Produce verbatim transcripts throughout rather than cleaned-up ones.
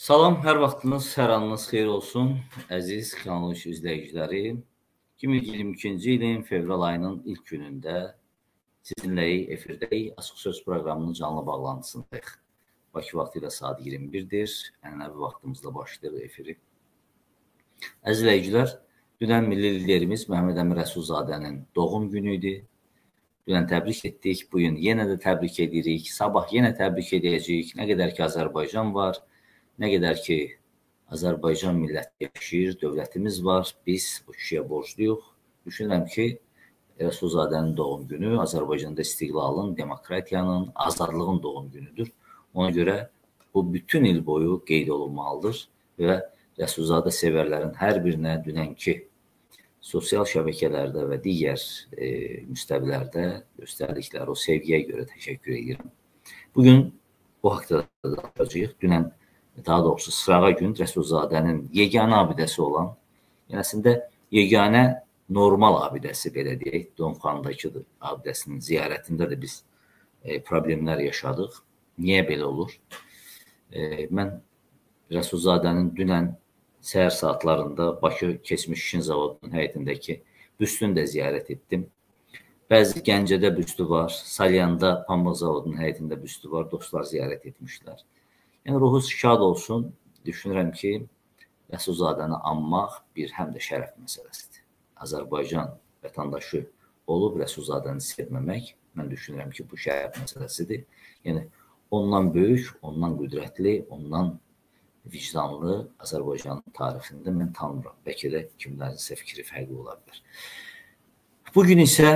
Salam, hər vaxtınız, hər anınız xeyir olsun, əziz kanal izləyiciləri. iki min iyirmi ikinci ilin fevral ayının ilk günündə sizinlə efirdəyik. Açıq Söz proqramının canlı bağlantısındayıq. Bakı vaxtı ilə saat iyirmi birdir. Ənənəvi vaxtımızda başlayır efiri. Əziz izləyicilər, dünən milli liderimiz Məhəmməd Əmin Rəsulzadənin doğum günü idi. Dünən təbrik etdik, bugün yenə də təbrik edirik. Sabah yenə təbrik edəcəyik. Nə qədər ki Azərbaycan var, nə qədər ki Azərbaycan milləti yaşayır, dövlətimiz var, biz bu kişiyə borcluyuq. Düşünürəm ki, Rəsulzadənin doğum günü Azərbaycanda istiqlalın, demokratiyanın, azadlığın doğum günüdür. Ona görə bu bütün il boyu qeyd olunmalıdır və Rəsulzadə sevərlərin hər birinə dünənki sosial şəbəkələrdə və digər e, müstəvilərdə göstərdikləri o sevgiyə görə təşəkkür edirəm. Bugün bu haqda da danışacağıq. Dünən, daha doğrusu sırağa gün Rəsulzadənin yeganə abidəsi olan, yəni əslində yeganə normal abidəsi, belə deyək, Donxandakı abidəsinin ziyarətində də biz e, problemlər yaşadıq. Niyə belə olur? E, mən Rəsulzadənin dünən səhər saatlarında Bakı Keçmiş İşin Zavodunun həyətindəki büstünü də ziyarət etdim. Bəzi Gəncədə büstü var, Salyanda Pambıq Zavodunun həyətində büstü var, dostlar ziyarət etmişlər. Yəni, ruhu şad olsun, düşünürəm ki, Rəsulzadəni anmaq bir həm də şərəf məsələsidir. Azərbaycan vətəndaşı olub Rəsulzadəni sevməmək, mən düşünürəm ki, bu şərəf məsələsidir. Yəni, ondan böyük, ondan qüdrətli, ondan vicdanlı Azərbaycanın tarixində mən tanımıram. Bəlkə də kimlərinsə fikri fərqli ola bilər. Bugün isə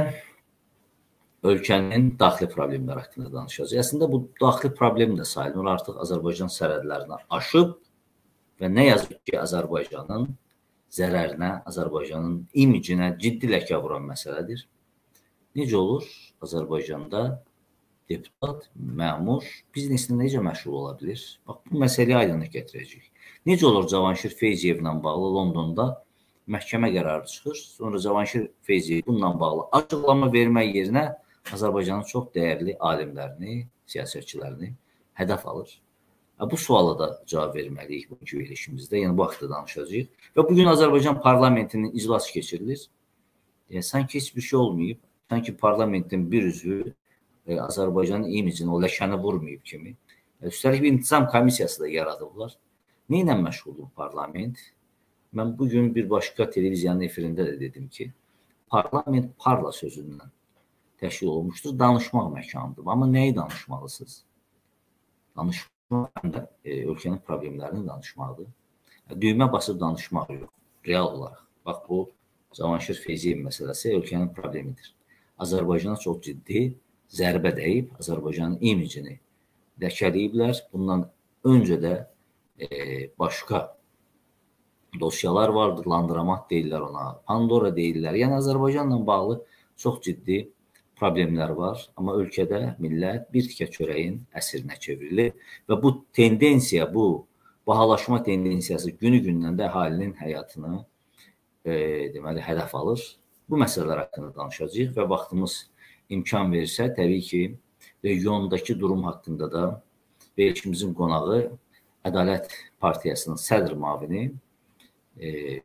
ölkənin daxili problemləri haqqında danışacağız. Əslində bu daxili problem də sayılır. Artıq Azərbaycan sərhədlərini aşıb və nə yazıq ki, Azərbaycanın zərərinə, Azərbaycanın imicinə ciddi ləkə vuran məsələdir. Necə olur Azərbaycanda deputat, məmur bizneslə necə məşğul ola bilir? Bax, bu məsələyə aydınlıq gətirəcəyik. Necə olur Cavanşir Feyziyevlə bağlı Londonda məhkəmə qərarı çıxır, sonra Cavanşir Feyziyev bununla bağlı açıqlama vermək yerinə Azərbaycanın çox dəyərli alimlərini, siyasətçilərini hədəf alır. Bu suala da cavab verməliyik bugünkü verilişimizdə, yəni bu haqda danışacağıq. Və bugün Azərbaycan parlamentinin iclası keçirilir. Yəni, sanki heç bir şey olmayıb, sanki parlamentin bir üzvü e, Azərbaycanın imicini, o ləkəni vurmayıb kimi. E, üstəlik bir intizam komissiyası da yaradıblar. Nə ilə məşğuldur parlament? Mən bugün bir başqa televiziyanın efirində də dedim ki, parlament parla sözündən təşkil olunmuşdur, danışmaq məkanıdır. Amma nəyi danışmalısınız? Danışmaq həm də e, ölkənin problemlərini danışmaqdır. E, düymə basıb danışmaq yox, real olaraq. Bax, bu Cavanşir Feyziyev məsələsi ölkənin problemidir. Azərbaycana çox ciddi zərbə dəyib, Azərbaycanın imicini ləkələyiblər. Bundan öncə də e, başqa dosyalar vardır, Landramat deyirlər ona, Pandora deyirlər. Yəni, Azərbaycanla bağlı çox ciddi problemlər var. Amma ölkədə millət bir tikə çörəyin əsrinə çevrilir və bu tendensiya, bu bahalaşma tendensiyası günü-gündən də əhalinin həyatını e, deməli, hədəf alır. Bu məsələlər haqqında danışacağıq və vaxtımız imkan verirsə, təbii ki, regiondakı durum haqqında da verilişimizin qonağı Ədalət Partiyasının sədr müavini, e,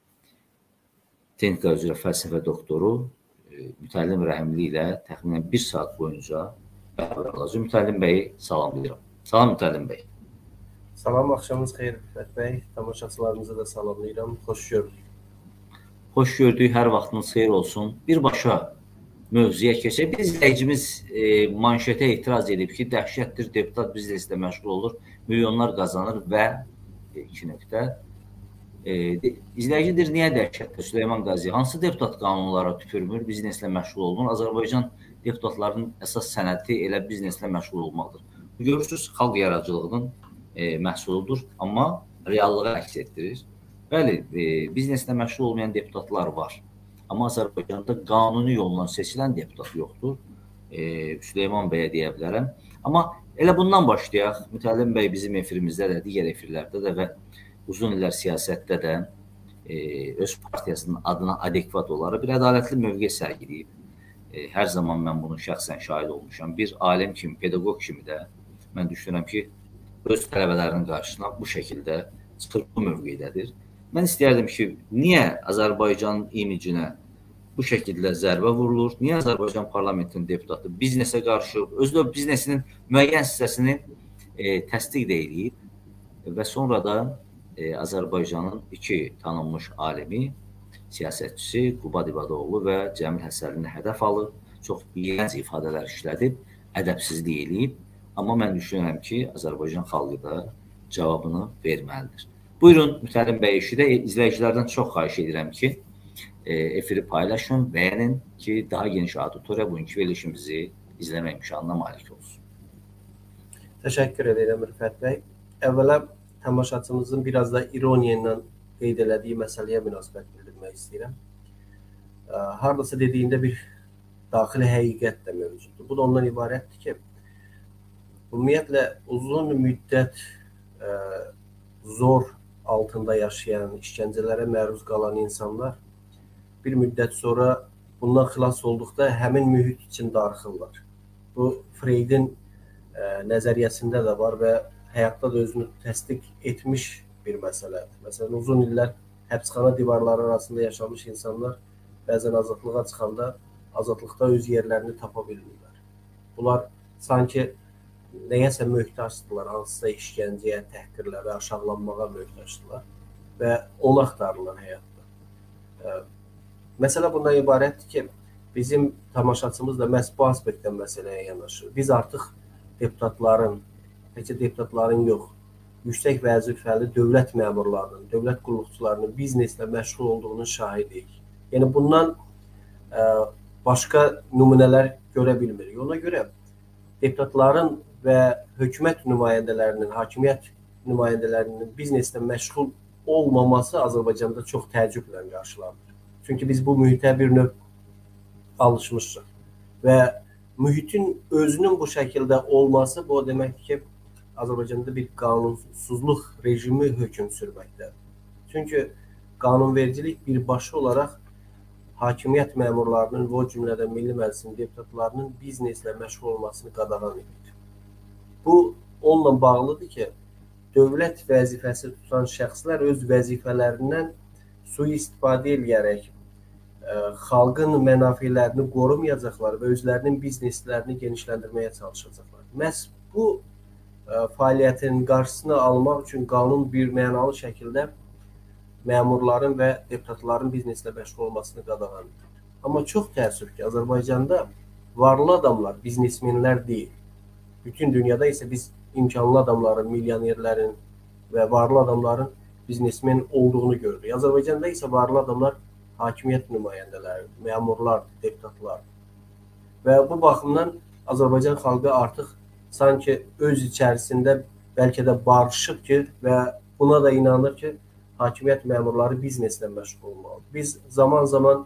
Texnika üzrə fəlsəfə doktoru e, Mütəllim Rəhimli ilə təxminən bir saat boyunca bərabər olacaq. Mütəllim bəyi salamlayıram. Salam Mütəllim bəy. Salam, axşamınız xeyir Fət bəy. Tamaşaçılarınızı da salamlayıram. Xoş gördük. Xoş gördük, hər vaxtınız xeyir olsun. Birbaşa mövzuya keçək. Bir izləyicimiz e, manşetə etiraz edib ki, dəhşətdir, deputat bizneslə məşğul olur, milyonlar qazanır və e, iki nöqtə. E, izləyicidir, niyə dəhşətdir Süleyman Qaziyev? Hansı deputat qanunlara tüpürmür, bizneslə məşğul olunur? Azərbaycan deputatlarının əsas sənəti elə bizneslə məşğul olmaqdır. Görürsünüz, xalq yaradıcılığının e, məhsuludur, amma reallığı əks etdirir. Bəli, e, bizneslə məşğul olmayan deputatlar var. Amma Azərbaycanda qanuni yolla seçilən deputat yoxdur. E, Süleyman bəyə deyə bilərəm. Amma elə bundan başlayaq. Mütəllim bəy bizim efirimizdə də, digər efirlərdə də və uzun illər siyasətdə də e, öz partiyasının adına adekvat olaraq bir ədalətli mövqe sərgiləyib. E, hər zaman mən bunun şəxsən şahid olmuşam. Bir alim kimi, pedaqoq kimi də mən düşünürəm ki, öz tələbələrinin qarşısına bu şəkildə çıxırtma mövqeydədir. Mən istəyərdim ki, niyə Azərbaycanın imicinə bu şəkildə zərbə vurulur? Niyə Azərbaycan parlamentinin deputatı biznesə qarşı, özü də biznesinin müəyyən hissəsini e, təsdiq də eləyib və sonra da e, Azərbaycanın iki tanınmış alimi, siyasətçisi Qubad İbadoğlu və Cəmil Həsənini hədəf alıb, çox iyrənc ifadələr işlədib, ədəbsizlik eləyib. Amma mən düşünürəm ki, Azərbaycan xalqı da cavabını verməlidir. Buyurun, Mütəllim bəy, işidə izləyicilərdən çox xahiş edirəm ki, efiri paylaşın, bəyənin ki, daha geniş auditoriya bugünkü verilişimizi izləmə imkanına malik olsun. Təşəkkür edirəm Rüfət bəy. Əvvəla tamaşaçımızın biraz da ironiya ilə qeyd elədiyi məsələyə münasibət bildirmək istəyirəm. Hardasa dediyində bir daxili həqiqət də mövcuddur. Bu da ondan ibarətdir ki, ümumiyyətlə uzun müddət ə, zor altında yaşayan, işgəncələrə məruz qalan insanlar bir müddət sonra bundan xilas olduqda həmin mühit için darıxırlar. Bu Freydin ə, nəzəriyyəsində də var və həyatda da özünü təsdiq etmiş bir məsələdir. Məsələn, uzun illər həbsxana divarları arasında yaşamış insanlar bəzən azadlığa çıxanda azadlıqda öz yerlərini tapa bilmirlər. Bunlar sanki nəyəsə möhtaçdırlar, hansısa işgəncəyə, təhqirlərə, aşağılanmağa möhtaçdırlar və onu axtarırlar həyatda. Məsələ bundan ibarətdir ki, bizim tamaşaçımız da məhz bu aspektdən məsələyə yanaşır. Biz artıq deputatların, təkcə deputatların yox, yüksək vəzifəli dövlət məmurlarının, dövlət qulluqçularının bizneslə məşğul olduğunun şahidiyik. Yəni bundan ə, başqa nümunələr görə bilmirik. Ona görə deputatların və hökumət nümayəndələrinin, hakimiyyət nümayəndələrinin bizneslə məşğul olmaması Azərbaycanda çox təəccüblə qarşılanır. Çünki biz bu mühitə bir növ alışmışıq və mühitin özünün bu şəkildə olması bu deməkdir ki, Azərbaycanda bir qanunsuzluq rejimi hökm sürməkdədir. Çünki qanunvericilik birbaşa olaraq hakimiyyət məmurlarının və o cümlədən Milli Məclisin deputatlarının bizneslə məşğul olmasını qadağan edir. Bu, onunla bağlıdır ki, dövlət vəzifəsi tutan şəxslər öz vəzifələrindən sui-istifadə edərək ə, xalqın mənafelerini qorumayacaqlar və özlərinin bizneslərini genişləndirməyə çalışacaqlar. Məhz bu ə, fəaliyyətin qarşısını almaq üçün qanun bir mənalı şəkildə məmurların və deputatların bizneslə məşğul olmasını qadağan edir. Amma çox təəssüf ki, Azərbaycanda varlı adamlar biznesmenlər deyil. Bütün dünyada isə biz imkanlı adamların, milyonerlərin və varlı adamların biznesmen olduğunu görürük. Azərbaycanda isə varlı adamlar hakimiyyət nümayəndələri, məmurlar, deputatlar. Və bu baxımdan Azərbaycan xalqı artıq sanki öz içərisində bəlkə də barışıb ki və buna da inanır ki, hakimiyyət məmurları bizneslə məşğul olmalıdır. Biz zaman-zaman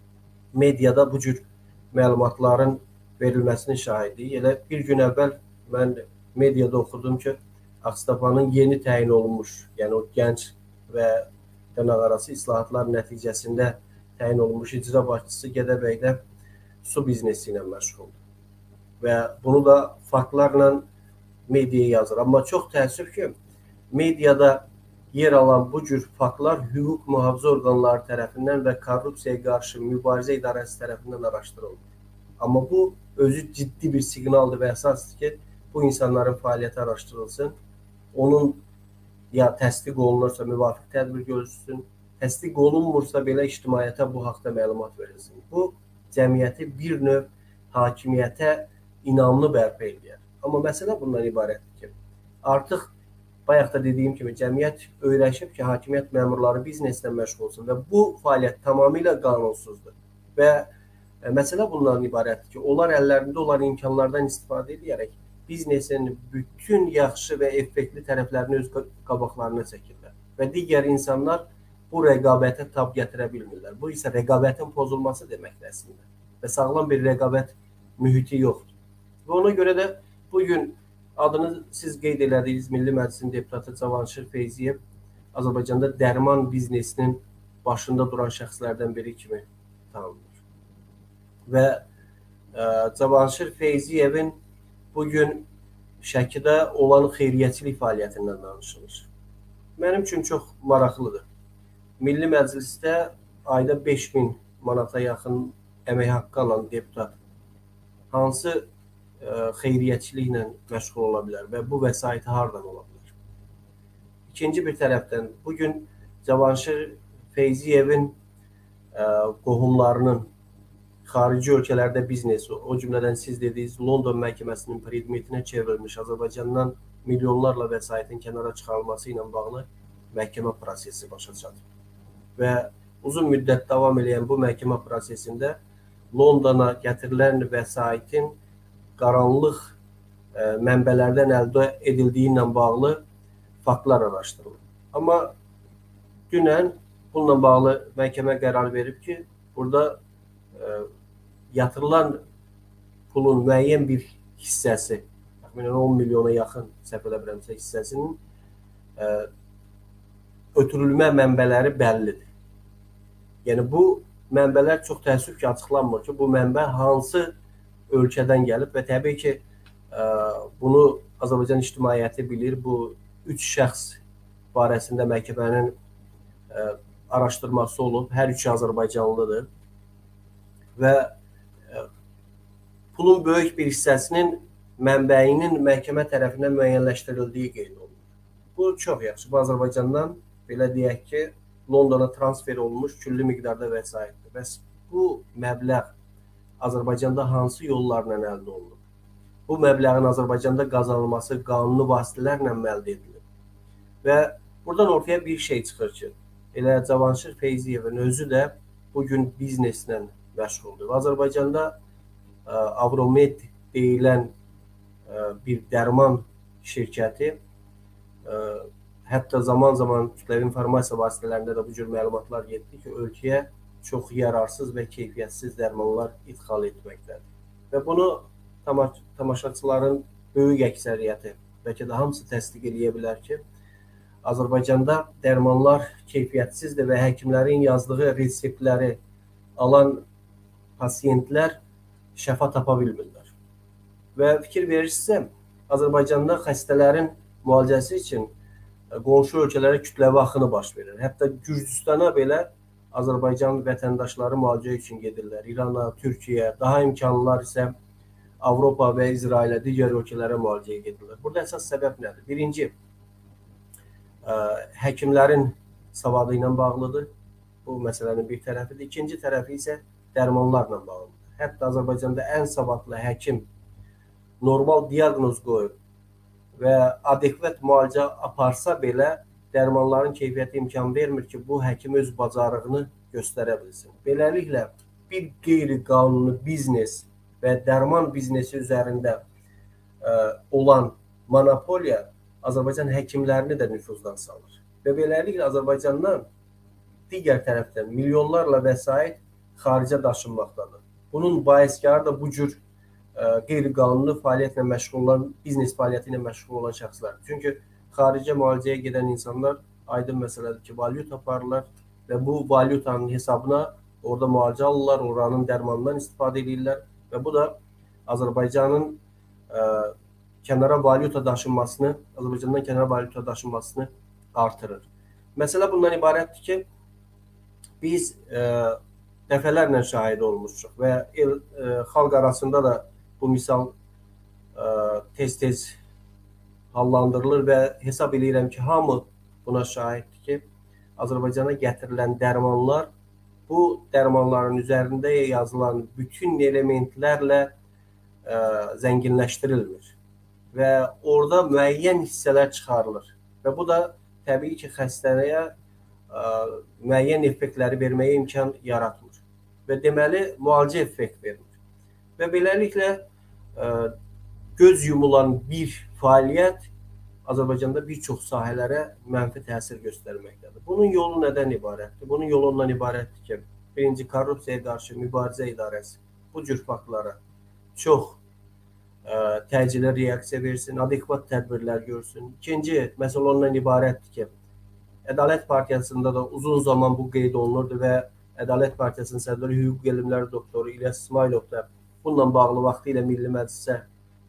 mediada bu cür məlumatların verilməsinin şahidiyik. Elə bir gün əvvəl mən mediada oxudum ki, Ağstafanın yeni təyin olunmuş, yəni o gənc və dırnaqarası islahatlar nəticəsində təyin olunmuş icra başçısı Gədəbəydə su biznesi ilə məşğuldur. Və bunu da faktlarla mediaya yazır. Amma çox təəssüf ki, mediada yer alan bu cür faktlar hüquq mühafizə orqanları tərəfindən və korrupsiyaya qarşı mübarizə idarəsi tərəfindən araşdırılır. Amma bu özü ciddi bir siqnaldır və əsasdır ki, bu insanların fəaliyyəti araşdırılsın, onun ya təsdiq olunursa müvafiq tədbir görülsün, təsdiq olunmursa belə ictimaiyyətə bu haqda məlumat verilsin. Bu, cəmiyyəti bir növ hakimiyyətə inamlı bərpa edir. Amma məsələ bundan ibarətdir ki, artıq bayaq da dediyim kimi cəmiyyət öyrəşib ki, hakimiyyət məmurları bizneslə məşğul olsun və bu fəaliyyət tamamilə qanunsuzdur. Və e, məsələ bundan ibarətdir ki, onlar əllərində olan imkanlardan istifadə edərək biznesin bütün yaxşı və effektli tərəflərini öz qabaqlarına çəkirlər. Və digər insanlar bu rəqabətə tab gətirə bilmirlər. Bu isə rəqabətin pozulması deməkdir əslində. Və sağlam bir rəqabət mühiti yoxdur. Və ona görə də bugün adını siz qeyd elədiyiniz Milli Məclisin deputatı Cavanşir Feyziyev Azərbaycanda dərman biznesinin başında duran şəxslərdən biri kimi tanınır. Və e, Cavanşir Feyziyevin bugün Şəkidə olan xeyriyyəçilik fəaliyyətindən danışılır. Mənim üçün çox maraqlıdır. Milli Məclisdə ayda beş min manata yaxın əmək haqqı alan deputat hansı ə, xeyriyyəçiliklə məşğul ola bilər və bu vəsaiti hardan ola bilər? İkinci bir tərəfdən, bugün Cavanşir Feyziyevin ə, qohumlarının xarici ölkələrdə biznesi, o cümlədən siz dediyiniz London məhkəməsinin predmetinə çevrilmiş Azərbaycandan milyonlarla vəsaitin kənara çıxarılması ilə bağlı məhkəmə prosesi başa çatıb. Və uzun müddət davam edən bu məhkəmə prosesində Londona gətirilən vəsaitin qaranlıq ə, mənbələrdən əldə edildiyi ilə bağlı faktlar araşdırılır. Amma dünən bununla bağlı məhkəmə qərar verib ki, burada ə, yatırılan pulun müəyyən bir hissəsi, təxminən on milyona yaxın səhv eləmirəmsə hissəsinin ə, ötürülmə mənbələri bəllidir. Yəni bu mənbələr çox təəssüf ki, açıqlanmır ki, bu mənbə hansı ölkədən gəlib və təbii ki, ə, bunu Azərbaycan ictimaiyyəti bilir. Bu üç şəxs barəsində məhkəmənin ə, araşdırması olub. Hər üçü Azərbaycanlıdır və ə, pulun böyük bir hissəsinin mənbəyinin məhkəmə tərəfindən müəyyənləşdirildiyi qeyd olunur. Bu çox yaxşı. Bu Azərbaycandan belə deyək ki, Londona transfer olunmuş külli miqdarda vəsaitdir. Bəs bu məbləğ Azərbaycanda hansı yollarla əldə olunur? Bu məbləğin Azərbaycanda qazanılması qanuni vasitələrlə əldə edilir. Və buradan ortaya bir şey çıxır ki, elə Cavanşir Feyziyevin özü də bugün bizneslə məşğuldur. Azərbaycanda Avromed deyilən bir dərman şirkəti, hətta zaman-zaman kütləvi informasiya vasitələrində də bu cür məlumatlar getdi ki, ölkəyə çox yararsız və keyfiyyətsiz dərmanlar idxal etməkdədir. Və bunu tamaşaçıların böyük əksəriyyəti, bəlkə də hamısı təsdiq edə bilər ki, Azərbaycanda dərmanlar keyfiyyətsizdir və həkimlərin yazdığı reseptləri alan pasiyentlər şəfa tapa bilmirlər. Və fikir verirsə, Azərbaycanda xəstələrin müalicəsi üçün qonşu ölkələrə kütləvi axını baş verir. Hətta Gürcüstana belə Azərbaycan vətəndaşları müalicə üçün gedirlər. İrana, Türkiyəyə, daha imkanlılar isə Avropa və İsrailə, digər ölkələrə müalicəyə gedirlər. Burada əsas səbəb nədir? Birinci, həkimlərin savadı ilə bağlıdır. Bu məsələnin bir tərəfidir. İkinci tərəfi isə dərmanlarla bağlıdır. Hətta Azərbaycanda ən savadlı həkim normal diaqnoz qoyub və adekvat müalicə aparsa belə dərmanların keyfiyyəti imkan vermir ki, bu həkim öz bacarığını göstərə bilsin. Beləliklə, bir qeyri-qanuni biznes və dərman biznesi üzərində ə, olan monopoliya Azərbaycan həkimlərini də nüfuzdan salır. Və beləliklə, Azərbaycandan digər tərəfdən milyonlarla vəsait xaricə daşınmaqdadır. Bunun baiskarı da bu cür ə, qeyri-qanuni fəaliyyətlə məşğul olan, biznes fəaliyyəti ilə məşğul olan şəxslər. Çünki xaricə müalicəyə gedən insanlar aydın məsələdir ki, valyuta aparırlar və bu valyutanın hesabına orada müalicə alırlar, oranın dərmanından istifadə edirlər və bu da Azərbaycanın ə, kənara valyuta daşınmasını, Azərbaycandan kənara valyuta daşınmasını artırır. Məsələ bundan ibarətdir ki, biz ə, dəfələrlə şahid olmuşuq və el, ə, xalq arasında da bu misal tez-tez hallandırılır və hesab edirəm ki, hamı buna şahiddir ki, Azərbaycana gətirilən dərmanlar bu dərmanların üzərində yazılan bütün elementlərlə ə, zənginləşdirilmir və orada müəyyən hissələr çıxarılır və bu da təbii ki, xəstəliyə ə, müəyyən effektləri verməyə imkan yaratmır və deməli, müalicə effekt vermir. Və beləliklə, ə, göz yumulan bir fəaliyyət Azərbaycanda bir çox sahələrə mənfi təsir göstərməkdədir. Bunun yolu nədən ibarətdir? Bunun yolu ondan ibarətdir ki, birinci, korrupsiyaya qarşı mübarizə idarəsi bu cür faktlara çox ə, təcili reaksiya versin, adekvat tədbirlər görsün. İkinci, məsələ ondan ibarətdir ki, Ədalət Partiyasında da uzun zaman bu qeyd olunurdu və Ədalət Partiyasının sədri hüquq elmləri doktoru İlyas İsmailov da bununla bağlı vaxtı ilə Milli Məclisə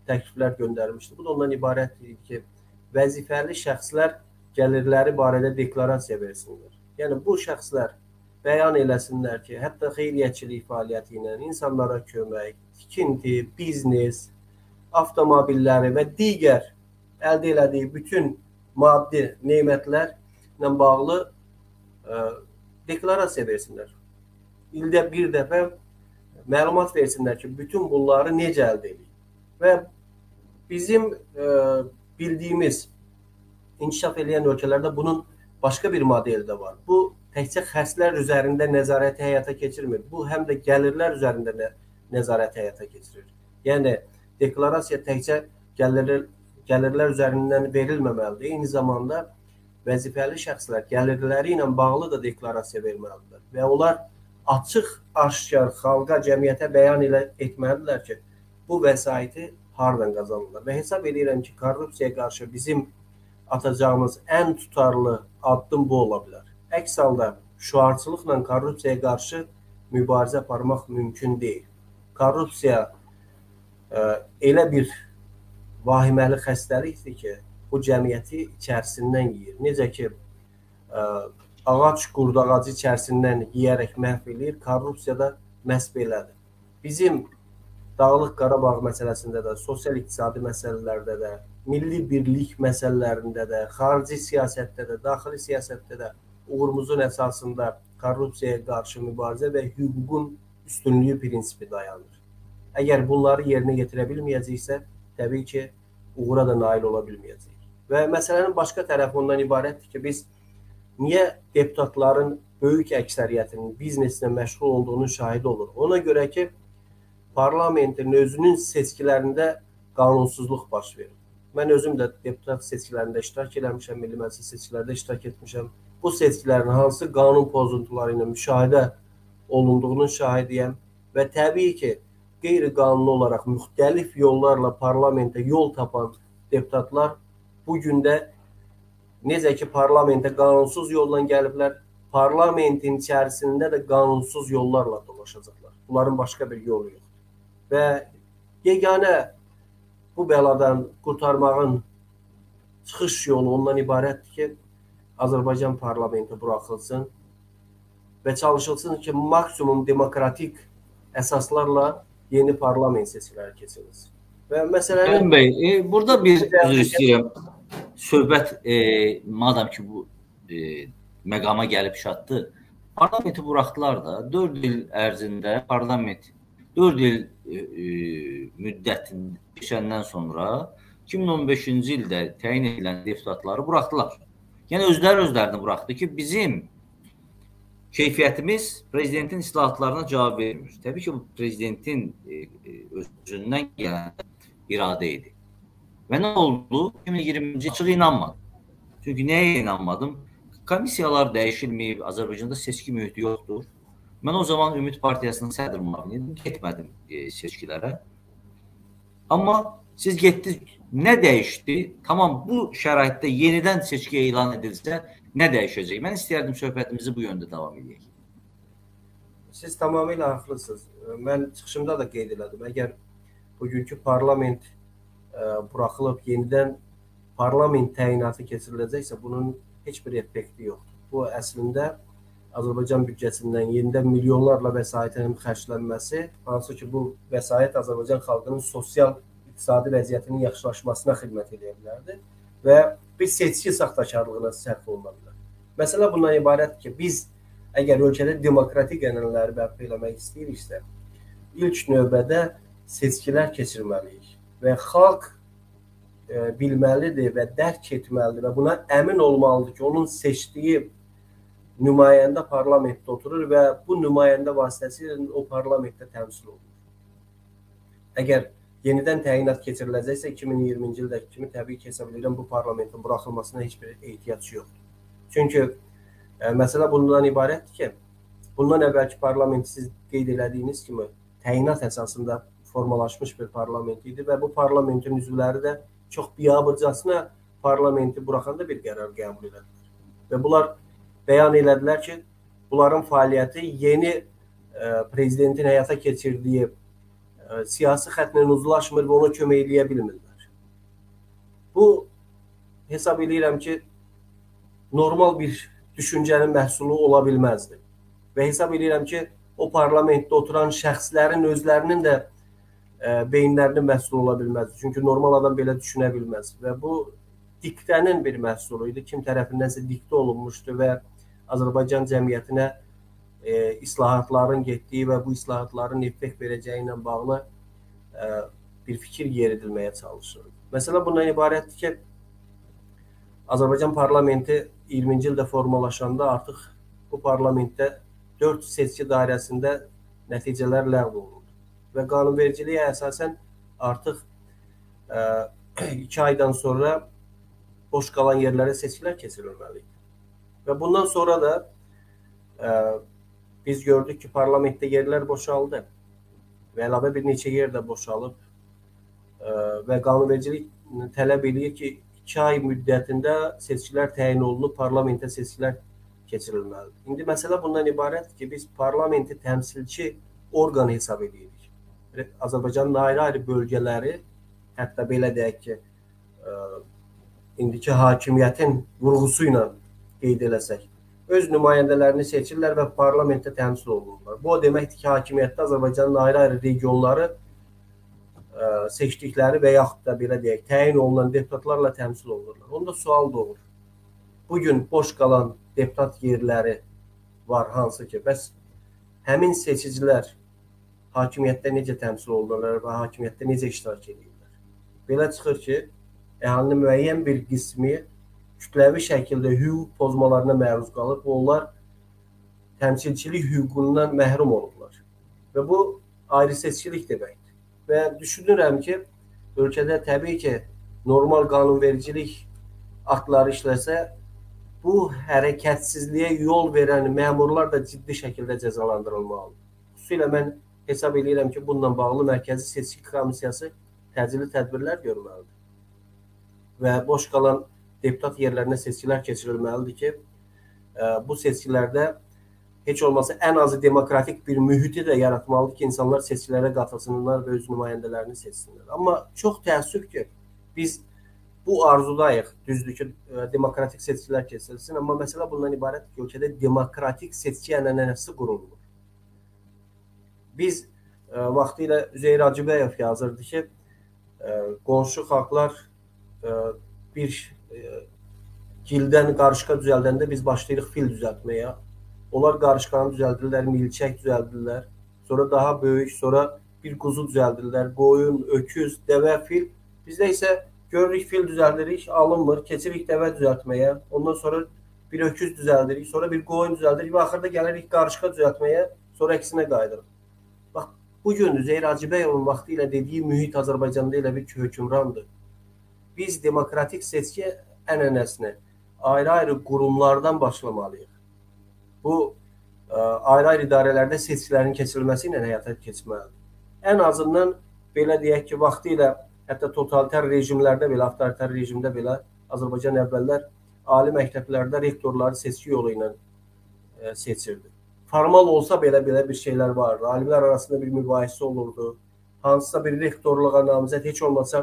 təkliflər göndərmişdi. Bu da ondan ibarət idi ki, vəzifəli şəxslər gəlirləri barədə deklarasiya versinlər. Yəni bu şəxslər bəyan eləsinlər ki, hətta xeyriyyəçilik fəaliyyəti ilə insanlara kömək, tikinti, biznes, avtomobilləri və digər əldə elədiyi bütün maddi nemətlərlə bağlı ə, deklarasiya versinlər. İldə bir dəfə məlumat versinlər ki, bütün bunları necə əldə edir. Və bizim ə, bildiyimiz inkişaf edən ölkələrdə bunun başqa bir modeli də var. Bu təkcə xərclər üzərində nəzarəti həyata keçirmir. Bu həm də gəlirlər üzərində nə, nəzarəti həyata keçirir. Yəni deklarasiya təkcə gəlirlər, gəlirlər üzərindən verilməməlidir. Eyni zamanda vəzifəli şəxslər gəlirləri ilə bağlı da deklarasiya verməlidir. Və onlar açıq, aşkar xalqa, cəmiyyətə bəyan elə etməlidirlər ki, bu vəsaiti hardan qazanırlar. Və hesab edirəm ki, korrupsiyaya qarşı bizim atacağımız ən tutarlı addım bu ola bilər. Əks halda şüarçılıqla korrupsiyaya qarşı mübarizə aparmaq mümkün deyil. Korrupsiya ə, elə bir vahiməli xəstəlikdir ki, bu cəmiyyəti içərisindən yeyir. Necə ki, ə, ağac qurd ağacı içərisindən yeyərək məhv edir, korrupsiya da məhz belədir. Bizim Dağlıq Qarabağ məsələsində də, sosial-iqtisadi məsələlərdə də, milli birlik məsələlərində də, xarici siyasətdə də, daxili siyasətdə də uğurumuzun əsasında korrupsiyaya qarşı mübarizə və hüququn üstünlüyü prinsipi dayanır. Əgər bunları yerinə getirə bilməyəcəksə, təbii ki, uğura da nail ola bilməyəcək. Və məsələnin başqa tərəfi ondan ibarətdir ki, biz niyə deputatların böyük əksəriyyətinin bizneslə məşğul olduğunun şahidi olur? Ona görə ki, parlamentin özünün seçkilərində qanunsuzluq baş verir. Mən özüm də deputat seçkilərində iştirak eləmişəm, Milli Məclis seçkilərdə iştirak etmişəm. Bu seçkilərin hansı qanun pozuntuları ilə müşahidə olunduğunun şahidiyəm və təbii ki, qeyri-qanuni olaraq müxtəlif yollarla parlamentə yol tapan deputatlar bugün də necə ki, parlamentə qanunsuz yolla gəliblər, parlamentin içərisində də qanunsuz yollarla dolaşacaqlar. Bunların başqa bir yolu yoxdur. Və yeganə bu bəladan qurtarmağın çıxış yolu ondan ibarətdir ki, Azərbaycan parlamenti buraxılsın və çalışılsın ki, maksimum demokratik əsaslarla yeni parlament seçkiləri keçirilsin. Və məsələnin... Cəlil bəy, e, burada bir üzr istəyirəm. Söhbət, e, madam ki, bu e, məqama gəlib çatdı, parlamenti buraxdılar da, dörd il ərzində parlament dörd il e, e, müddətin keçəndən sonra iki min on beşinci ildə təyin edilən deputatları buraxdılar. Yəni özləri özlərini buraxdı ki, bizim keyfiyyətimiz prezidentin islahatlarına cavab vermir. Təbii ki, bu prezidentin e, e, özündən gələn iradə idi. Və nə oldu? iki min iyirminci il inanmadım. Çünki nəyə inanmadım? Komissiyalar dəyişilməyib, Azərbaycanda seçki mühiti yoxdur. Mən o zaman Ümid Partiyasının sədr müavini idim, getmədim e, seçkilərə. Amma siz getdiniz, nə dəyişdi? Tamam, bu şəraitdə yenidən seçki elan edilsə, nə dəyişəcək? Mən istəyərdim söhbətimizi bu yöndə davam edək. Siz tamamilə haqlısınız. Mən çıxışımda da qeyd elədim. Əgər bugünkü parlament ə, buraxılıb yenidən parlament təyinatı keçiriləcəksə, bunun heç bir effekti yoxdur. Bu əslində Azərbaycan büdcəsindən yenidən milyonlarla vəsaitin xərclənməsi, hansı ki, bu vəsait Azərbaycan xalqının sosial iqtisadi vəziyyətinin yaxşılaşmasına xidmət edə bilərdi və bir seçki saxtakarlığına sərf oluna bilər. Məsələ bundan ibarətdir ki, biz əgər ölkədə demokratik ənənələri bərpa eləmək istəyiriksə, ilk növbədə seçkilər keçirməliyik və xalq e, bilməlidir və dərk etməlidir və buna əmin olmalıdır ki, onun seçdiyi nümayəndə parlamentdə oturur və bu nümayəndə vasitəsilə o parlamentdə təmsil olunur. Əgər yenidən təyinat keçiriləcəksə iki min iyirminci ildəki kimi təbii ki, hesab edirəm bu parlamentin buraxılmasına heç bir ehtiyac yoxdur. Çünki e, məsələ bundan ibarətdir ki, bundan əvvəlki parlament siz qeyd elədiyiniz kimi təyinat əsasında formalaşmış bir parlament idi və bu parlamentin üzvləri də çox biabırcasına parlamenti buraxanda bir qərar qəbul elədilər. Və bunlar bəyan elədilər ki, bunların fəaliyyəti yeni e, prezidentin həyata keçirdiyi e, ə, siyasi xəttlə uzlaşmır və ona kömək eləyə bilmirlər. Bu, hesab edirəm ki, normal bir düşüncənin məhsulu ola bilməzdi. Və hesab edirəm ki, o parlamentdə oturan şəxslərin özlərinin də ə, beyinlərinin məhsulu ola bilməzdi. Çünki normal adam belə düşünə bilməz. Və bu diktənin bir məhsulu idi. Kim tərəfindənsə diktə olunmuşdu və Azərbaycan cəmiyyətinə e, islahatların getdiyi və bu islahatların effekt verəcəyi ilə bağlı e, bir fikir yeridilməyə çalışır. Məsələ bundan ibarətdir ki, Azərbaycan parlamenti iyirminci ildə formalaşanda artıq bu parlamentdə dörd seçki dairəsində nəticələr ləğv olundu. Və qanunvericiliyə əsasən artıq e, iki aydan sonra boş qalan yerlərə seçkilər keçirilməli idi. Və bundan sonra da e, biz gördük ki, parlamentdə yerlər boşaldı və əlavə bir neçə yer də boşalıb e, və qanunvericilik tələb edir ki, iki ay müddətində seçkilər təyin olunub, parlamentə seçkilər keçirilməlidir. İndi məsələ bundan ibarətdir ki, biz parlamenti təmsilçi orqan hesab edirik. Azərbaycanın ayrı-ayrı bölgələri, hətta belə deyək ki, e, indiki hakimiyyətin vurğusu ilə qeyd eləsək, öz nümayəndələrini seçirlər və parlamentdə təmsil olunurlar. Bu o deməkdir ki, hakimiyyətdə Azərbaycanın ayrı-ayrı regionları ə, seçdikləri və yaxud da belə deyək, təyin olunan deputatlarla təmsil olunurlar. Onda sual doğur. Bugün boş qalan deputat yerləri var, hansı ki, bəs həmin seçicilər hakimiyyətdə necə təmsil olunurlar və hakimiyyətdə necə iştirak edirlər? Belə çıxır ki, əhalinin müəyyən bir qismi kütləvi şəkildə hüquq pozmalarına məruz qalıb və onlar təmsilçilik hüququndan məhrum olublar. Və bu ayrı seçkilik deməkdir. Və düşünürəm ki, ölkədə təbii ki, normal qanunvericilik aktları işləsə, bu hərəkətsizliyə yol verən məmurlar da ciddi şəkildə cəzalandırılmalıdır. Xüsusilə mən hesab edirəm ki, bununla bağlı Mərkəzi Seçki Komissiyası təcili tədbirlər görməlidir. Və boş qalan deputat yerlərinə seçkilər keçirilməlidir ki, bu seçkilərdə heç olmasa ən azı demokratik bir mühiti də yaratmalıdır ki, insanlar seçkilərə qatılsınlar və öz nümayəndələrini seçsinlər. Amma çox təəssüf ki, biz bu arzudayıq, düzdür ki, demokratik seçkilər keçirilsin, amma məsələ bundan ibarətdir ki, ölkədə demokratik seçki ənənəsi qurulmur. Biz e, vaxtilə Üzeyir Hacıbəyov yazırdı ki, e, qonşu xalqlar e, bir e, gildən qarışqa düzəldəndə biz başlayırıq fil düzəltməyə. Onlar qarışqanı düzəldirlər, milçək düzəldirlər, sonra daha böyük, sonra bir quzu düzəldirlər, qoyun, öküz, dəvə, fil. Bizdə isə görürük fil düzəldirik, alınmır, keçirik dəvə düzəltməyə, ondan sonra bir öküz düzəldirik, sonra bir qoyun düzəldirik və axırda gəlirik qarışqa düzəltməyə, sonra əksinə qayıdırıq. Bax, bugün Üzeyir Hacıbəyovun vaxtı ilə dediyi mühit Azərbaycanda elə bir ki, hökmrandır. Biz demokratik seçki ənənəsini ayrı-ayrı qurumlardan başlamalıyıq. Bu, ayrı-ayrı idarələrdə seçkilərin keçirilməsi ilə həyata keçməlidir. Ən azından belə deyək ki, vaxtı ilə hətta totalitar rejimlərdə belə, avtoritar rejimdə belə Azərbaycan əvvəllər ali məktəblərdə rektorları seçki yolu ilə e, seçirdi. Formal olsa belə belə bir şeylər vardı. Alimlər arasında bir mübahisə olurdu. Hansısa bir rektorluğa namizəd heç olmasa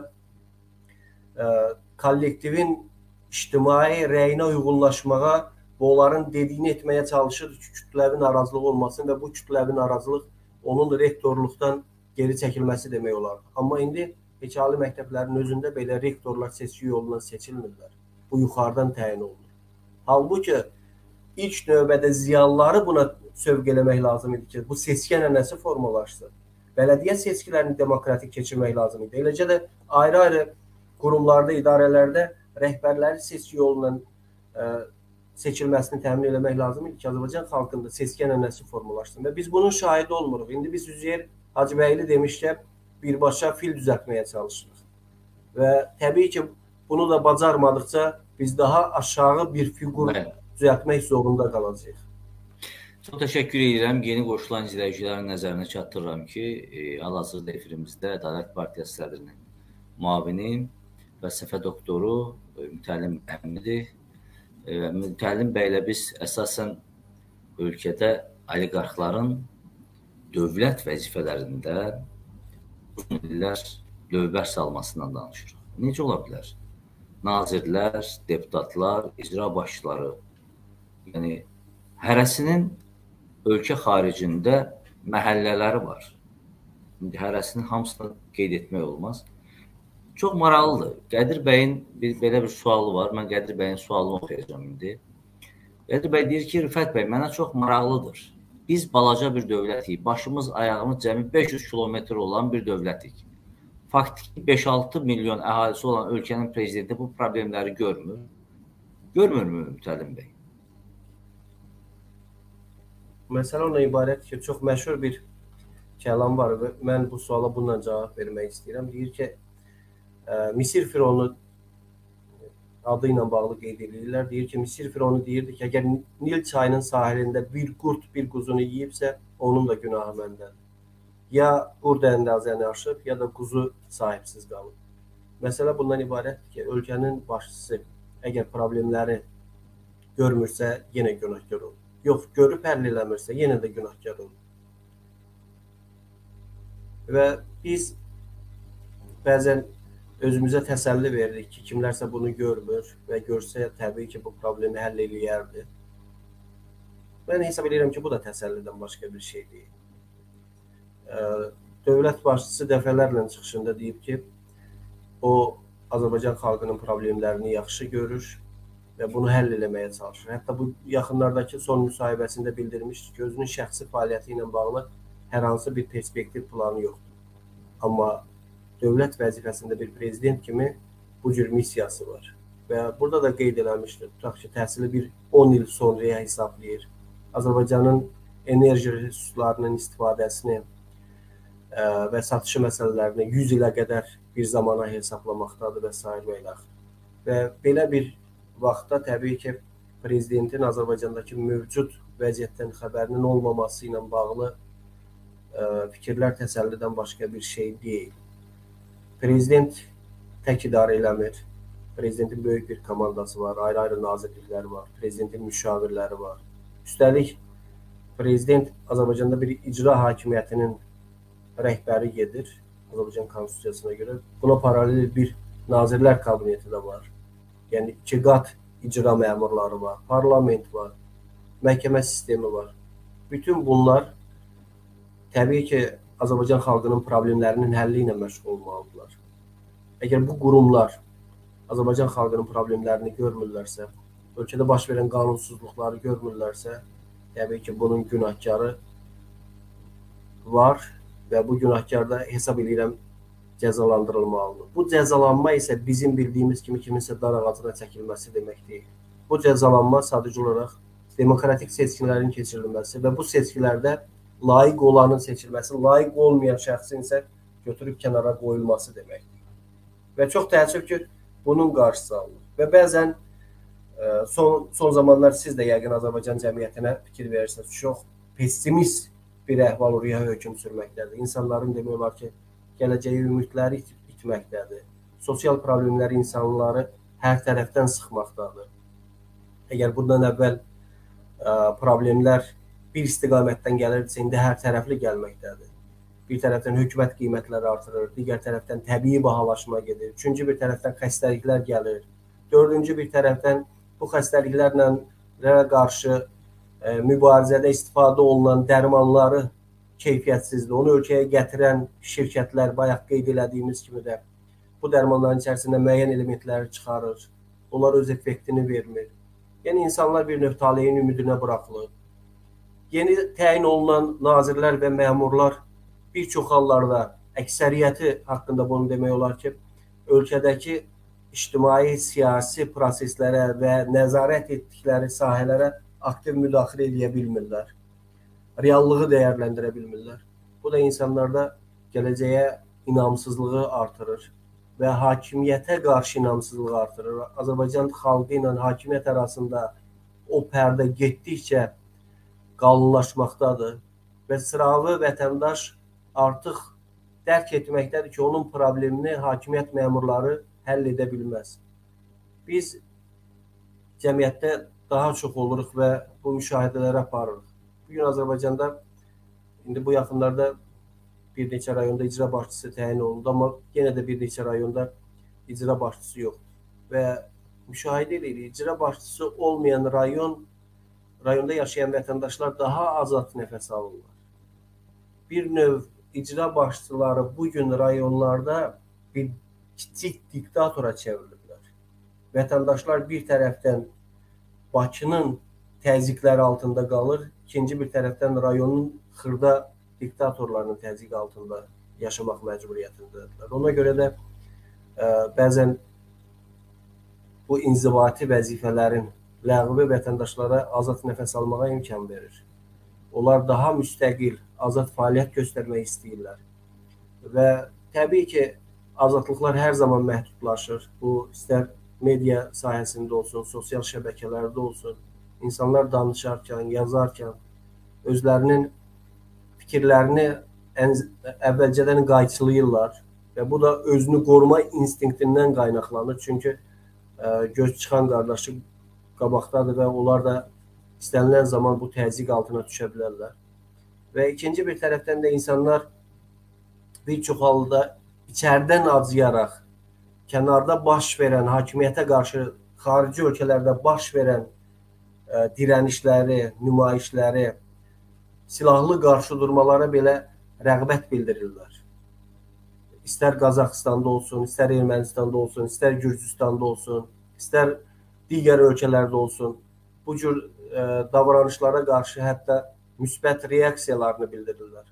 e, kollektivin ictimai rəyinə uyğunlaşmağa və onların dediyini etməyə çalışırdı ki, kütləvi narazılıq olmasın və bu kütləvi narazılıq onun rektorluqdan geri çəkilməsi demək olardı. Amma indi heç ali məktəblərin özündə belə rektorlar seçki yolundan seçilmirlər. Bu yuxarıdan təyin olunur. Halbuki ilk növbədə ziyanları buna sövq eləmək lazım idi ki, bu seçki ənənəsi formalaşsın. Bələdiyyə seçkilərini demokratik keçirmək lazım idi. Eləcə də ayrı-ayrı qurumlarda, idarələrdə rəhbərləri seçki yolundan ə, seçilməsini təmin eləmək lazım idi ki, Azərbaycan xalqında seçki ənənəsi formalaşsın. Və biz bunun şahidi olmuruq. İndi biz Üzeyir Hacıbəyli demişkən, birbaşa fil düzəltməyə çalışırıq. Və təbii ki, bunu da bacarmadıqca biz daha aşağı bir fiqur evet. düzəltmək zorunda qalacağıq. Çox təşəkkür edirəm. Yeni qoşulan izləyicilərin nəzərinə çatdırıram ki, e, hal-hazırda efirimizdə Ədalət Partiyası sədrinin müavini və səfə doktoru e, Mütəllim Əmnidir. E, Mütəllim bəylə biz əsasən ölkədə oliqarxların dövlət vəzifələrində uzun illər lövbər salmasından danışırıq. Necə ola bilər? Nazirlər, deputatlar, icra başçıları, yəni hərəsinin ölkə xaricində məhəllələri var. İndi hərəsinin hamısını qeyd etmək olmaz. Çox maraqlıdır. Qədir bəyin bir, belə bir sualı var. Mən Qədir bəyin sualını oxuyacağım indi. Qədir bəy deyir ki, Rüfət bəy, mənə çox maraqlıdır. Biz balaca bir dövlətik. Başımız, ayağımız cəmi beş yüz kilometr olan bir dövlətik. Faktiki beş altı milyon əhalisi olan ölkənin prezidenti bu problemləri görmür. Görmürmü Mütəllim bəy? Məsələ ona ibarət ki, çox məşhur bir kəlam var və mən bu suala bununla cavab vermək istəyirəm. Deyir ki, Misir Fironu adı ilə bağlı qeyd edirlər. Deyir ki, Misir Fironu deyirdi ki, əgər Nil çayının sahilində bir qurd bir quzunu yeyibsə, onun da günahı məndədir. Ya qurd əndazəni aşıb, ya da quzu sahibsiz qalıb. Məsələ bundan ibarətdir ki, ölkənin başçısı əgər problemləri görmürsə, yenə günahkar olur. Yox, görüb həll eləmirsə, yenə də günahkar olur. Və biz bəzən özümüzə təsəlli veririk ki, kimlərsə bunu görmür və görsə təbii ki, bu problemi həll eləyərdi. Mən hesab edirəm ki, bu da təsəllidən başqa bir şey deyil. Dövlət başçısı dəfələrlə çıxışında deyib ki, o Azərbaycan xalqının problemlərini yaxşı görür və bunu həll eləməyə çalışır. Hətta bu yaxınlardakı son müsahibəsində bildirmişdir ki, özünün şəxsi fəaliyyəti ilə bağlı hər hansı bir perspektiv planı yoxdur. Amma dövlət vəzifəsində bir prezident kimi bu cür missiyası var. Və burada da qeyd eləmişdir, tutaq ki, təhsili bir on il sonraya hesablayır. Azərbaycanın enerji resurslarının istifadəsini və satışı məsələlərini yüz ilə qədər bir zamana hesablamaqdadır və s. və ilə. Və belə bir vaxtda təbii ki, prezidentin Azərbaycandakı mövcud vəziyyətdən xəbərinin olmaması ilə bağlı fikirlər təsəllidən başqa bir şey deyil. Prezident tək idarə eləmir. Prezidentin böyük bir komandası var, ayrı-ayrı nazirlikləri var, prezidentin müşavirləri var. Üstəlik, prezident Azərbaycanda bir icra hakimiyyətinin rəhbəri gedir, Azərbaycan konstitusiyasına görə. Buna paralel bir nazirlər kabineti də var. Yəni, iki qat icra məmurları var, parlament var, məhkəmə sistemi var. Bütün bunlar təbii ki, Azərbaycan xalqının problemlərinin həlli ilə məşğul olmalıdırlar. Əgər bu qurumlar Azərbaycan xalqının problemlərini görmürlərsə, ölkədə baş verən qanunsuzluqları görmürlərsə, təbii ki, bunun günahkarı var və bu günahkar da hesab edirəm cəzalandırılmalıdır. Bu cəzalanma isə bizim bildiyimiz kimi kiminsə dar ağacına çəkilməsi demək deyil. Bu cəzalanma sadəcə olaraq demokratik seçkilərin keçirilməsi və bu seçkilərdə layiq olanın seçilməsi, layiq olmayan şəxsin isə götürüb kənara qoyulması deməkdir. Və çox təəssüf ki, bunun qarşısı alınır. Və bəzən son, son zamanlar siz də yəqin Azərbaycan cəmiyyətinə fikir verirsiniz, çox pessimist bir əhval-ruhiyyə hökm sürməkdədir. İnsanların demək olar ki, gələcəyi ümidləri itməkdədir. Sosial problemlər insanları hər tərəfdən sıxmaqdadır. Əgər bundan əvvəl problemlər bir istiqamətdən gəlirsə, indi hər tərəfli gəlməkdədir. Bir tərəfdən hökumət qiymətləri artırır, digər tərəfdən təbii bahalaşma gedir, üçüncü bir tərəfdən xəstəliklər gəlir, dördüncü bir tərəfdən bu xəstəliklərlə qarşı mübarizədə istifadə olunan dərmanları keyfiyyətsizdir. Onu ölkəyə gətirən şirkətlər, bayaq qeyd elədiyimiz kimi də bu dərmanların içərisində müəyyən elementləri çıxarır, onlar öz effektini vermir. Yəni, insanlar bir növ taleyin ümidinə buraxılır. Yeni təyin olunan nazirlər və məmurlar bir çox hallarda əksəriyyəti haqqında bunu demək olar ki, ölkədəki ictimai, siyasi proseslərə və nəzarət etdikləri sahələrə aktiv müdaxilə edə bilmirlər. Reallığı dəyərləndirə bilmirlər. Bu da insanlarda gələcəyə inamsızlığı artırır və hakimiyyətə qarşı inamsızlığı artırır. Azərbaycan xalqı ilə hakimiyyət arasında o pərdə getdikcə qalınlaşmaqdadır və sıravi vətəndaş artıq dərk etməkdədir ki, onun problemini hakimiyyət məmurları həll edə bilməz. Biz cəmiyyətdə daha çox oluruq və bu müşahidələri aparırıq. Bugün Azərbaycanda indi bu yaxınlarda bir neçə rayonda icra başçısı təyin olundu, amma yenə də bir neçə rayonda icra başçısı yoxdur. Və müşahidə edirik, icra başçısı olmayan rayon, rayonda yaşayan vətəndaşlar daha azad nəfəs alırlar. Bir növ icra başçıları bugün rayonlarda bir kiçik diktatora çevriliblər. Vətəndaşlar bir tərəfdən Bakının təzyiqləri altında qalır, ikinci bir tərəfdən rayonun xırda diktatorlarının təzyiq altında yaşamaq məcburiyyətindədirlər. Ona görə də ə, bəzən bu inzibati vəzifələrin ləğvi vətəndaşlara azad nəfəs almağa imkan verir. Onlar daha müstəqil, azad fəaliyyət göstərmək istəyirlər. Və təbii ki, azadlıqlar hər zaman məhdudlaşır. Bu, istər media sahəsində olsun, sosial şəbəkələrdə olsun, insanlar danışarkən, yazarkən özlərinin fikirlərini əvvəlcədən qayçılayırlar və bu da özünü qoruma instinktindən qaynaqlanır. Çünki ə, göz çıxan qardaşı qabaqdadır və onlar da istənilən zaman bu təzyiq altına düşə bilərlər. Və ikinci bir tərəfdən də insanlar bir çox halda içəridən acıyaraq, kənarda baş verən, hakimiyyətə qarşı xarici ölkələrdə baş verən ə, dirənişləri, nümayişləri, silahlı qarşı durmalara belə rəğbət bildirirlər. İstər Qazaxıstanda olsun, istər Ermənistanda olsun, istər Gürcüstanda olsun, istər digər ölkələrdə olsun, bu cür ə, davranışlara qarşı hətta müsbət reaksiyalarını bildirirlər.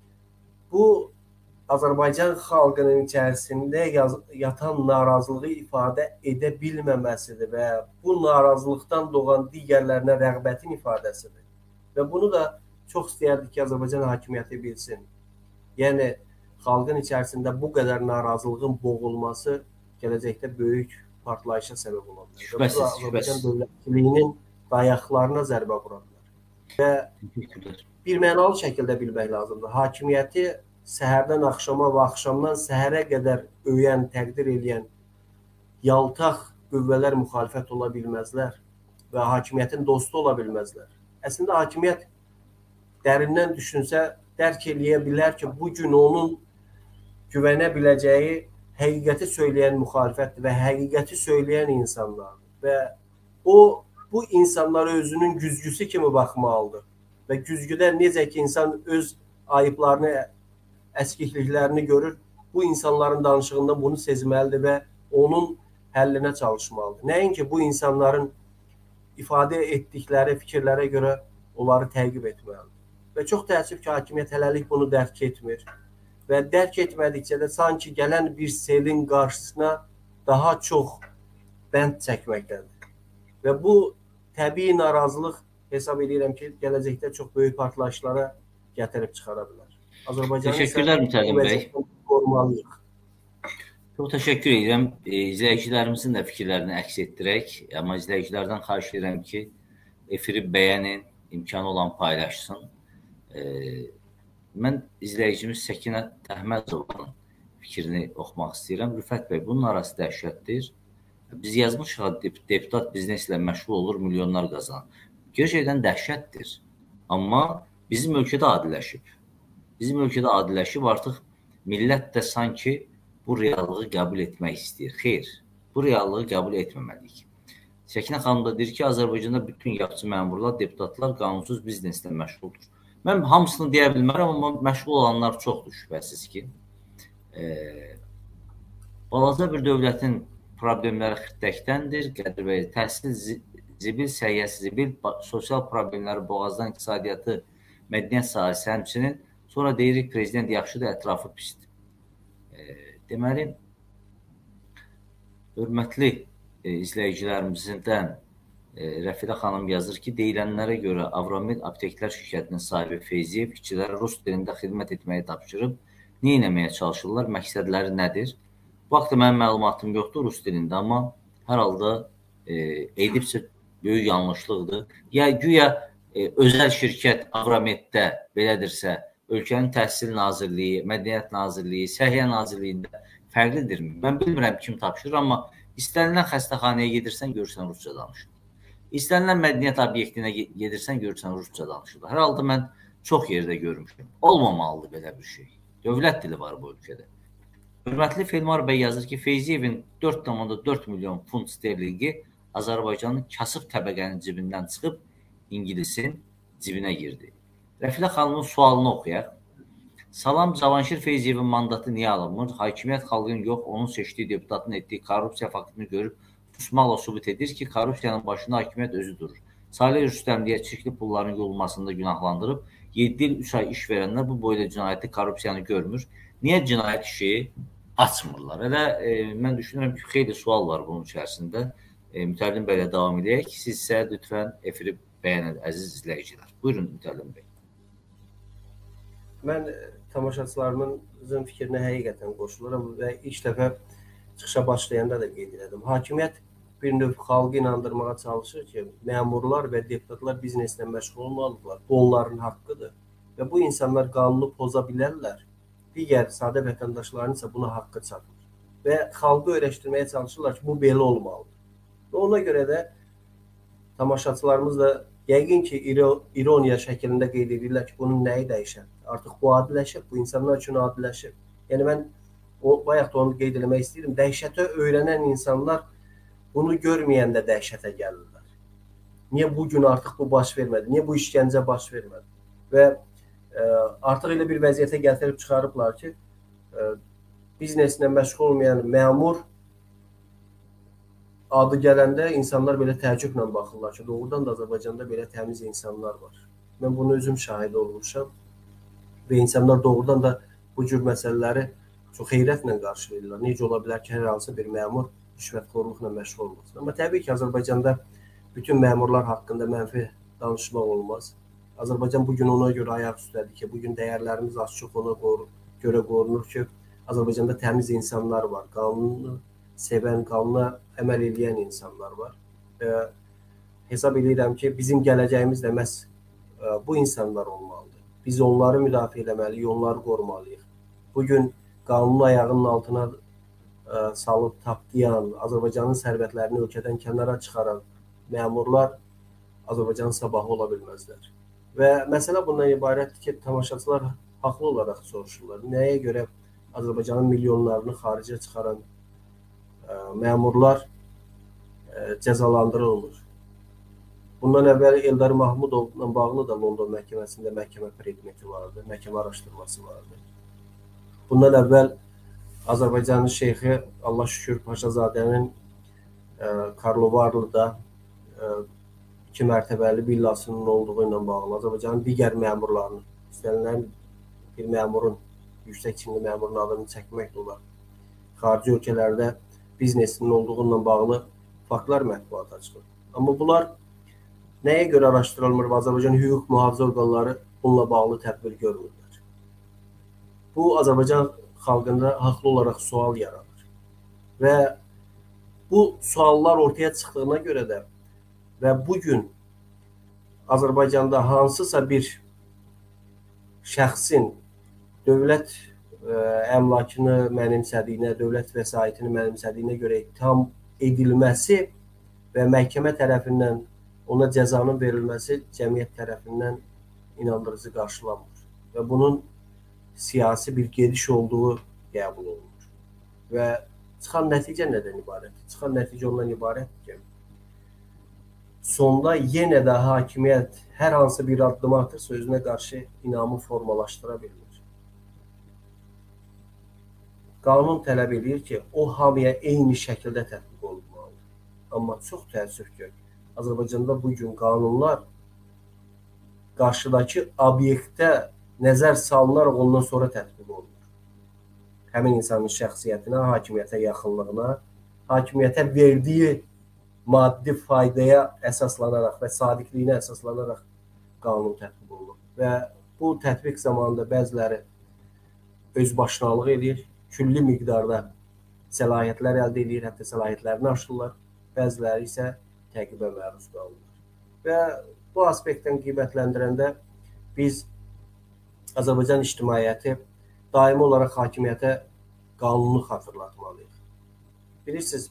Bu, Azərbaycan xalqının içərisində yaz, yatan narazılığı ifadə edə bilməməsidir və bu narazılıqdan doğan digərlərinə rəğbətin ifadəsidir. Və bunu da çox istəyərdik ki, Azərbaycan hakimiyyəti bilsin. Yəni, xalqın içərisində bu qədər narazılığın boğulması gələcəkdə böyük partlayışa səbəb ola bilər. Şübhəsiz, Azərbaycan dövlətliyinin dayaqlarına zərbə vura bilər. Və bir mənalı şəkildə bilmək lazımdır. Hakimiyyəti səhərdən axşama və axşamdan səhərə qədər öyən, təqdir edən yaltaq qüvvələr müxalifət ola bilməzlər və hakimiyyətin dostu ola bilməzlər. Əslində, hakimiyyət dərindən düşünsə, dərk eləyə bilər ki, bugün onun güvənə biləcəyi həqiqəti söyləyən müxalifətdir və həqiqəti söyləyən insanlardır. Və o, bu insanlara özünün güzgüsü kimi baxmalıdır. Və güzgüdə necə ki, insan öz ayıblarını, əskikliklərini görür, bu insanların danışığından bunu sezməlidir və onun həllinə çalışmalıdır. Nəinki bu insanların ifadə etdikləri fikirlərə görə onları təqib etməlidir. Və çox təəssüf ki, hakimiyyət hələlik bunu dərk etmir. Və dərk etmədikcə də sanki gələn bir selin qarşısına daha çox bənd çəkməkdədir. Və bu təbii narazılıq hesab edirəm ki, gələcəkdə çox böyük partlayışlara gətirib çıxara bilər. Teşekkürler Mütəlim bəy. Çox təşəkkür edirəm. E, izləyicilərimizin də fikirlərini əks etdirək. Amma izləyicilərdən xahiş edirəm ki, efiri bəyənin, imkanı olan paylaşsın. E, mən izləyicimiz Səkinə Təhmədovanın fikrini oxumaq istəyirəm. Rüfət bəy, bunun arası dəhşətdir. Biz yazmışıq, deputat bizneslə məşğul olur, milyonlar qazanır. Gerçəkdən dəhşətdir. Amma bizim ölkədə adiləşib. Bizim ölkədə adiləşib, artıq millət də sanki bu reallığı qəbul etmək istəyir. Xeyr, bu reallığı qəbul etməməliyik. Səkinə xanım da deyir ki, Azərbaycanda bütün yapıcı məmurlar, deputatlar qanunsuz bizneslə məşğuldur. Mən hamısını deyə bilmərəm, amma məşğul olanlar çoxdur şübhəsiz ki. E, balaca bir dövlətin problemləri xirtdəkdəndir. Qədir bəy, təhsil zibil, səhiyyəsi zibil, sosial problemləri, boğazdan iqtisadiyyatı, mədəniyyət sahəsi, həmçinin sonra deyirik, prezident yaxşıdır, ətrafı pisdir. E, deməli, hörmətli e, izləyicilərimizdən e, Rəfidə xanım yazır ki, deyilənlərə görə Avromed Apteklər şirkətinin sahibi Feyziyev işçilərə rus dilində xidmət etməyi tapşırıb, nə etməyə çalışırlar, məqsədləri nədir? Bu haqda mənim məlumatım yoxdur rus dilində, amma hər halda e, edibsə böyük yanlışlıqdır. Ya güya e, özəl şirkət Avromeddə belədirsə, ölkənin Təhsil Nazirliyi, Mədəniyyət Nazirliyi, Səhiyyə Nazirliyində fərqlidirmi? Mən bilmirəm kim tapşırır, amma istənilən xəstəxanaya gedirsən, görürsən rusca danışır. İstənilən mədəniyyət obyektinə gedirsən, görürsən rusca danışır. Hər halda mən çox yerdə görmüşəm. Olmamalıdır belə bir şey. Dövlət dili var bu ölkədə. Hörmətli Felmar bəy yazır ki, Feyziyevin dörd nöqtə dörd milyon funt sterlingi Azərbaycanın kasıb təbəqənin cibindən çıxıb ingilisin cibinə girdi. Rəfilə xanımın sualını oxuyaq. Salam, Cavanşir Feyziyevin mandatı niyə alınmır? Hakimiyyət xalqın yox, onun seçdiyi deputatın etdiyi korrupsiya faktını görüb susmaqla sübut edir ki, korrupsiyanın başında hakimiyyət özü durur. Salih Rüstəmliyə çirkli pulların yolunmasında günahlandırıb, yeddi il üç ay iş verənlər bu boyda cinayəti, korrupsiyanı görmür. Niyə cinayət işi açmırlar? Elə e, mən düşünürəm ki, xeyli sual var bunun içərisində. E, Mütəllim bəylə davam edək. Siz isə lütfən efiri bəyan edin, əziz izləyicilər. Buyurun Mütəllim bəy. Mən tamaşaçılarımızın fikrinə həqiqətən qoşuluram və ilk dəfə çıxışa başlayanda da qeyd edim. Hakimiyyət bir növ xalqı inandırmağa çalışır ki, məmurlar və deputatlar bizneslə məşğul olmalıdırlar. Bu onların haqqıdır və bu insanlar qanunu poza bilərlər. Digər sadə vətəndaşların isə buna haqqı çatmır və xalqı öyrəşdirməyə çalışırlar ki, bu belə olmalıdır. Və ona görə də tamaşaçılarımız da yəqin ki, ironiya şəklində qeyd edirlər ki, bunun nəyi dəyişər? Artıq bu adiləşib, bu insanlar üçün adiləşib. Yəni mən o, bayaq da onu qeyd eləmək istəyirəm. Dəhşətə öyrənən insanlar bunu görməyəndə dəhşətə gəlirlər. Niyə bugün artıq bu baş vermədi? Niyə bu işgəncə baş vermədi? Və e, artıq elə bir vəziyyətə gətirib çıxarıblar ki, e, bizneslə məşğul olmayan məmur adı gələndə insanlar belə təəccüblə baxırlar ki, doğrudan da Azərbaycanda belə təmiz insanlar var. Mən bunu özüm şahid olmuşam və insanlar doğrudan da bu cür məsələləri çox heyrətlə qarşılayırlar. Necə ola bilər ki, hər hansı bir məmur rüşvətxorluqla məşğul olmasın. Amma təbii ki, Azərbaycanda bütün məmurlar haqqında mənfi danışmaq olmaz. Azərbaycan bugün ona görə ayaq üstədir ki, bugün dəyərlərimiz az-çox ona görə qorunur ki, Azərbaycanda təmiz insanlar var, qanunu sevən, qanuna əməl edən insanlar var. Və hesab edirəm ki, bizim gələcəyimiz də məhz bu insanlar olmalıdır. Biz onları müdafiə etməliyik, onları qorumalıyıq. Bugün qanunun ayağının altına ə, salıb tapdayan, Azərbaycanın sərvətlərini ölkədən kənara çıxaran məmurlar Azərbaycanın sabahı ola bilməzlər. Və məsələ bundan ibarətdir ki, tamaşaçılar haqlı olaraq soruşurlar. Nəyə görə Azərbaycanın milyonlarını xaricə çıxaran ə, məmurlar ə, cəzalandırılmır? Bundan əvvəl Eldar Mahmudovla bağlı da London məhkəməsində məhkəmə predmeti vardı, məhkəmə araşdırması vardı. Bundan əvvəl Azərbaycanın şeyxi Allah şükür Paşazadənin e, Karlovarlıda e, iki mərtəbəli villasının olduğu ilə bağlı Azərbaycanın digər məmurlarının, istənilən bir məmurun, yüksək çinli məmurun adını çəkmək də olar. Xarici ölkələrdə biznesinin olduğu ilə bağlı faktlar mətbuata çıxır. Amma bunlar nəyə görə araşdırılmır və Azərbaycan hüquq mühafizə orqanları bununla bağlı tədbir görmürlər? Bu, Azərbaycan xalqında haqlı olaraq sual yaradır. Və bu suallar ortaya çıxdığına görə də və bugün Azərbaycanda hansısa bir şəxsin dövlət ə, əmlakını mənimsədiyinə, dövlət vəsaitini mənimsədiyinə görə ittiham edilməsi və məhkəmə tərəfindən ona cəzanın verilməsi cəmiyyət tərəfindən inandırıcı qarşılanmır. Və bunun siyasi bir gediş olduğu qəbul olunur. Və çıxan nəticə nədən ibarətdir? Çıxan nəticə ondan ibarətdir ki, sonda yenə də hakimiyyət hər hansı bir addım atırsa özünə qarşı inamı formalaşdıra bilmir. Qanun tələb edir ki, o hamıya eyni şəkildə tətbiq olunmalıdır. Amma çox təəssüf ki, Azərbaycanda bugün qanunlar qarşıdakı obyektə nəzər salınaraq ondan sonra tətbiq olunur. Həmin insanın şəxsiyyətinə, hakimiyyətə yaxınlığına, hakimiyyətə verdiyi maddi faydaya əsaslanaraq və sadiqliyinə əsaslanaraq qanun tətbiq olunur. Və bu tətbiq zamanında bəziləri özbaşınalıq edir, külli miqdarda səlahiyyətlər əldə edir, hətta səlahiyyətlərini aşırırlar, bəziləri isə təqibə məruz qalırlar. Və bu aspektdən qiymətləndirəndə biz Azərbaycan ictimaiyyəti daimi olaraq hakimiyyətə qanunu xatırlatmalıyıq. Bilirsiniz,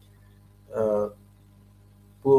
bu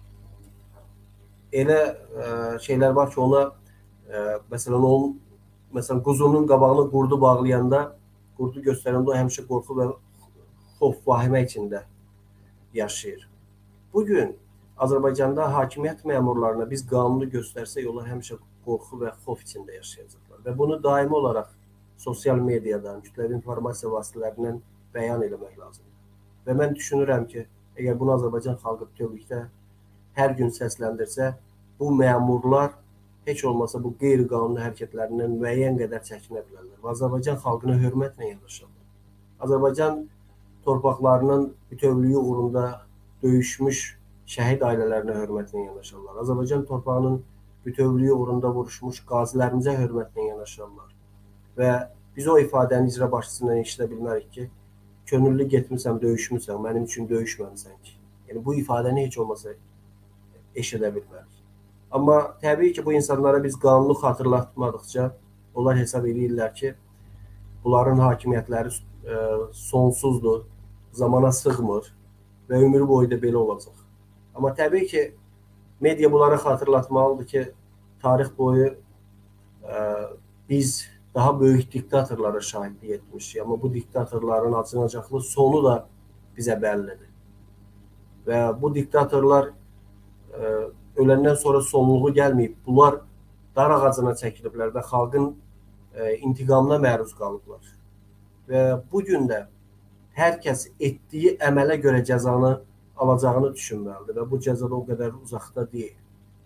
elə şeylər var ki, ona məsələn, onun məsələn, quzunun qabağını qurdu bağlayanda, qurdu göstərəndə o həmişə qorxu və xof, vahimə içində yaşayır. Bugün Azərbaycanda hakimiyyət məmurlarına biz qanunu göstərsək, onlar həmişə qorxu və xof içində yaşayacaqlar. Və bunu daimi olaraq sosial mediadan, kütləvi informasiya vasitələrindən bəyan eləmək lazımdır. Və mən düşünürəm ki, əgər bunu Azərbaycan xalqı bütövlükdə hər gün səsləndirsə, bu məmurlar heç olmasa bu qeyri-qanuni hərəkətlərindən müəyyən qədər çəkinə bilərlər. Və Azərbaycan xalqına hörmətlə yanaşırlar. Azərbaycan torpaqlarının bütövlüyü uğrunda döyüşmüş şəhid ailələrinə hörmətlə yanaşırlar. Azərbaycan torpağının bütövlüyü uğrunda vuruşmuş qazilərimizə hörmətlə yanaşırlar. Və biz o ifadəni icra başçısından eşidə bilmərik ki, könüllü getmirsən, döyüşmüsən, mənim üçün döyüşməmisən ki. Yəni, bu ifadəni heç olmasa eşidə bilmərik. Amma təbii ki, bu insanlara biz qanunu xatırlatmadıqca onlar hesab edirlər ki, bunların hakimiyyətləri e, sonsuzdur, zamana sığmır və ömür boyu da belə olacaq. Amma təbii ki, media bunlara xatırlatmalıdır ki, tarix boyu e, biz daha böyük diktatorlara şahidlik etmişik. Amma bu diktatorların acınacaqlı sonu da bizə bəllidir. Və bu diktatorlar e, öləndən sonra sonluğu gəlməyib. Bunlar dar ağacına çəkiliblər və xalqın e, intiqamına məruz qalıblar. Və bugün də hər kəs etdiyi əmələ görə cəzanı alacağını düşünməlidir və bu cəza da o qədər uzaqda deyil.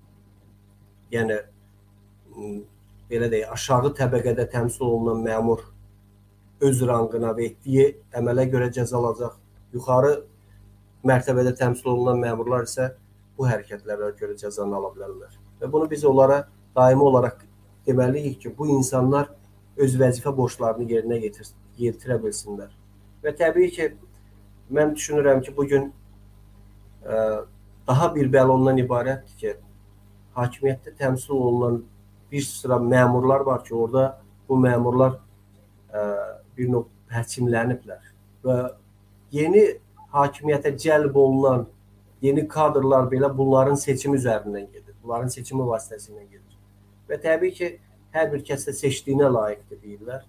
Yəni, belə deyək, aşağı təbəqədə təmsil olunan məmur öz rangına və etdiyi əmələ görə cəza alacaq. Yuxarı mərtəbədə təmsil olunan məmurlar isə bu hərəkətlərə görə cəzanı ala bilərlər. Və bunu biz onlara daimi olaraq deməliyik ki, bu insanlar öz vəzifə borçlarını yerinə yetir yetirə bilsinlər. Və təbii ki, mən düşünürəm ki, bugün ə, daha bir bəla ondan ibarətdir ki, hakimiyyətdə təmsil olunan bir sıra məmurlar var ki, orada bu məmurlar ə, bir növ həkimləniblər. Və yeni hakimiyyətə cəlb olunan yeni kadrlar belə bunların seçimi üzərindən gedir. Bunların seçimi vasitəsilə gedir. Və təbii ki, hər bir kəs də seçdiyinə layiqdir deyirlər.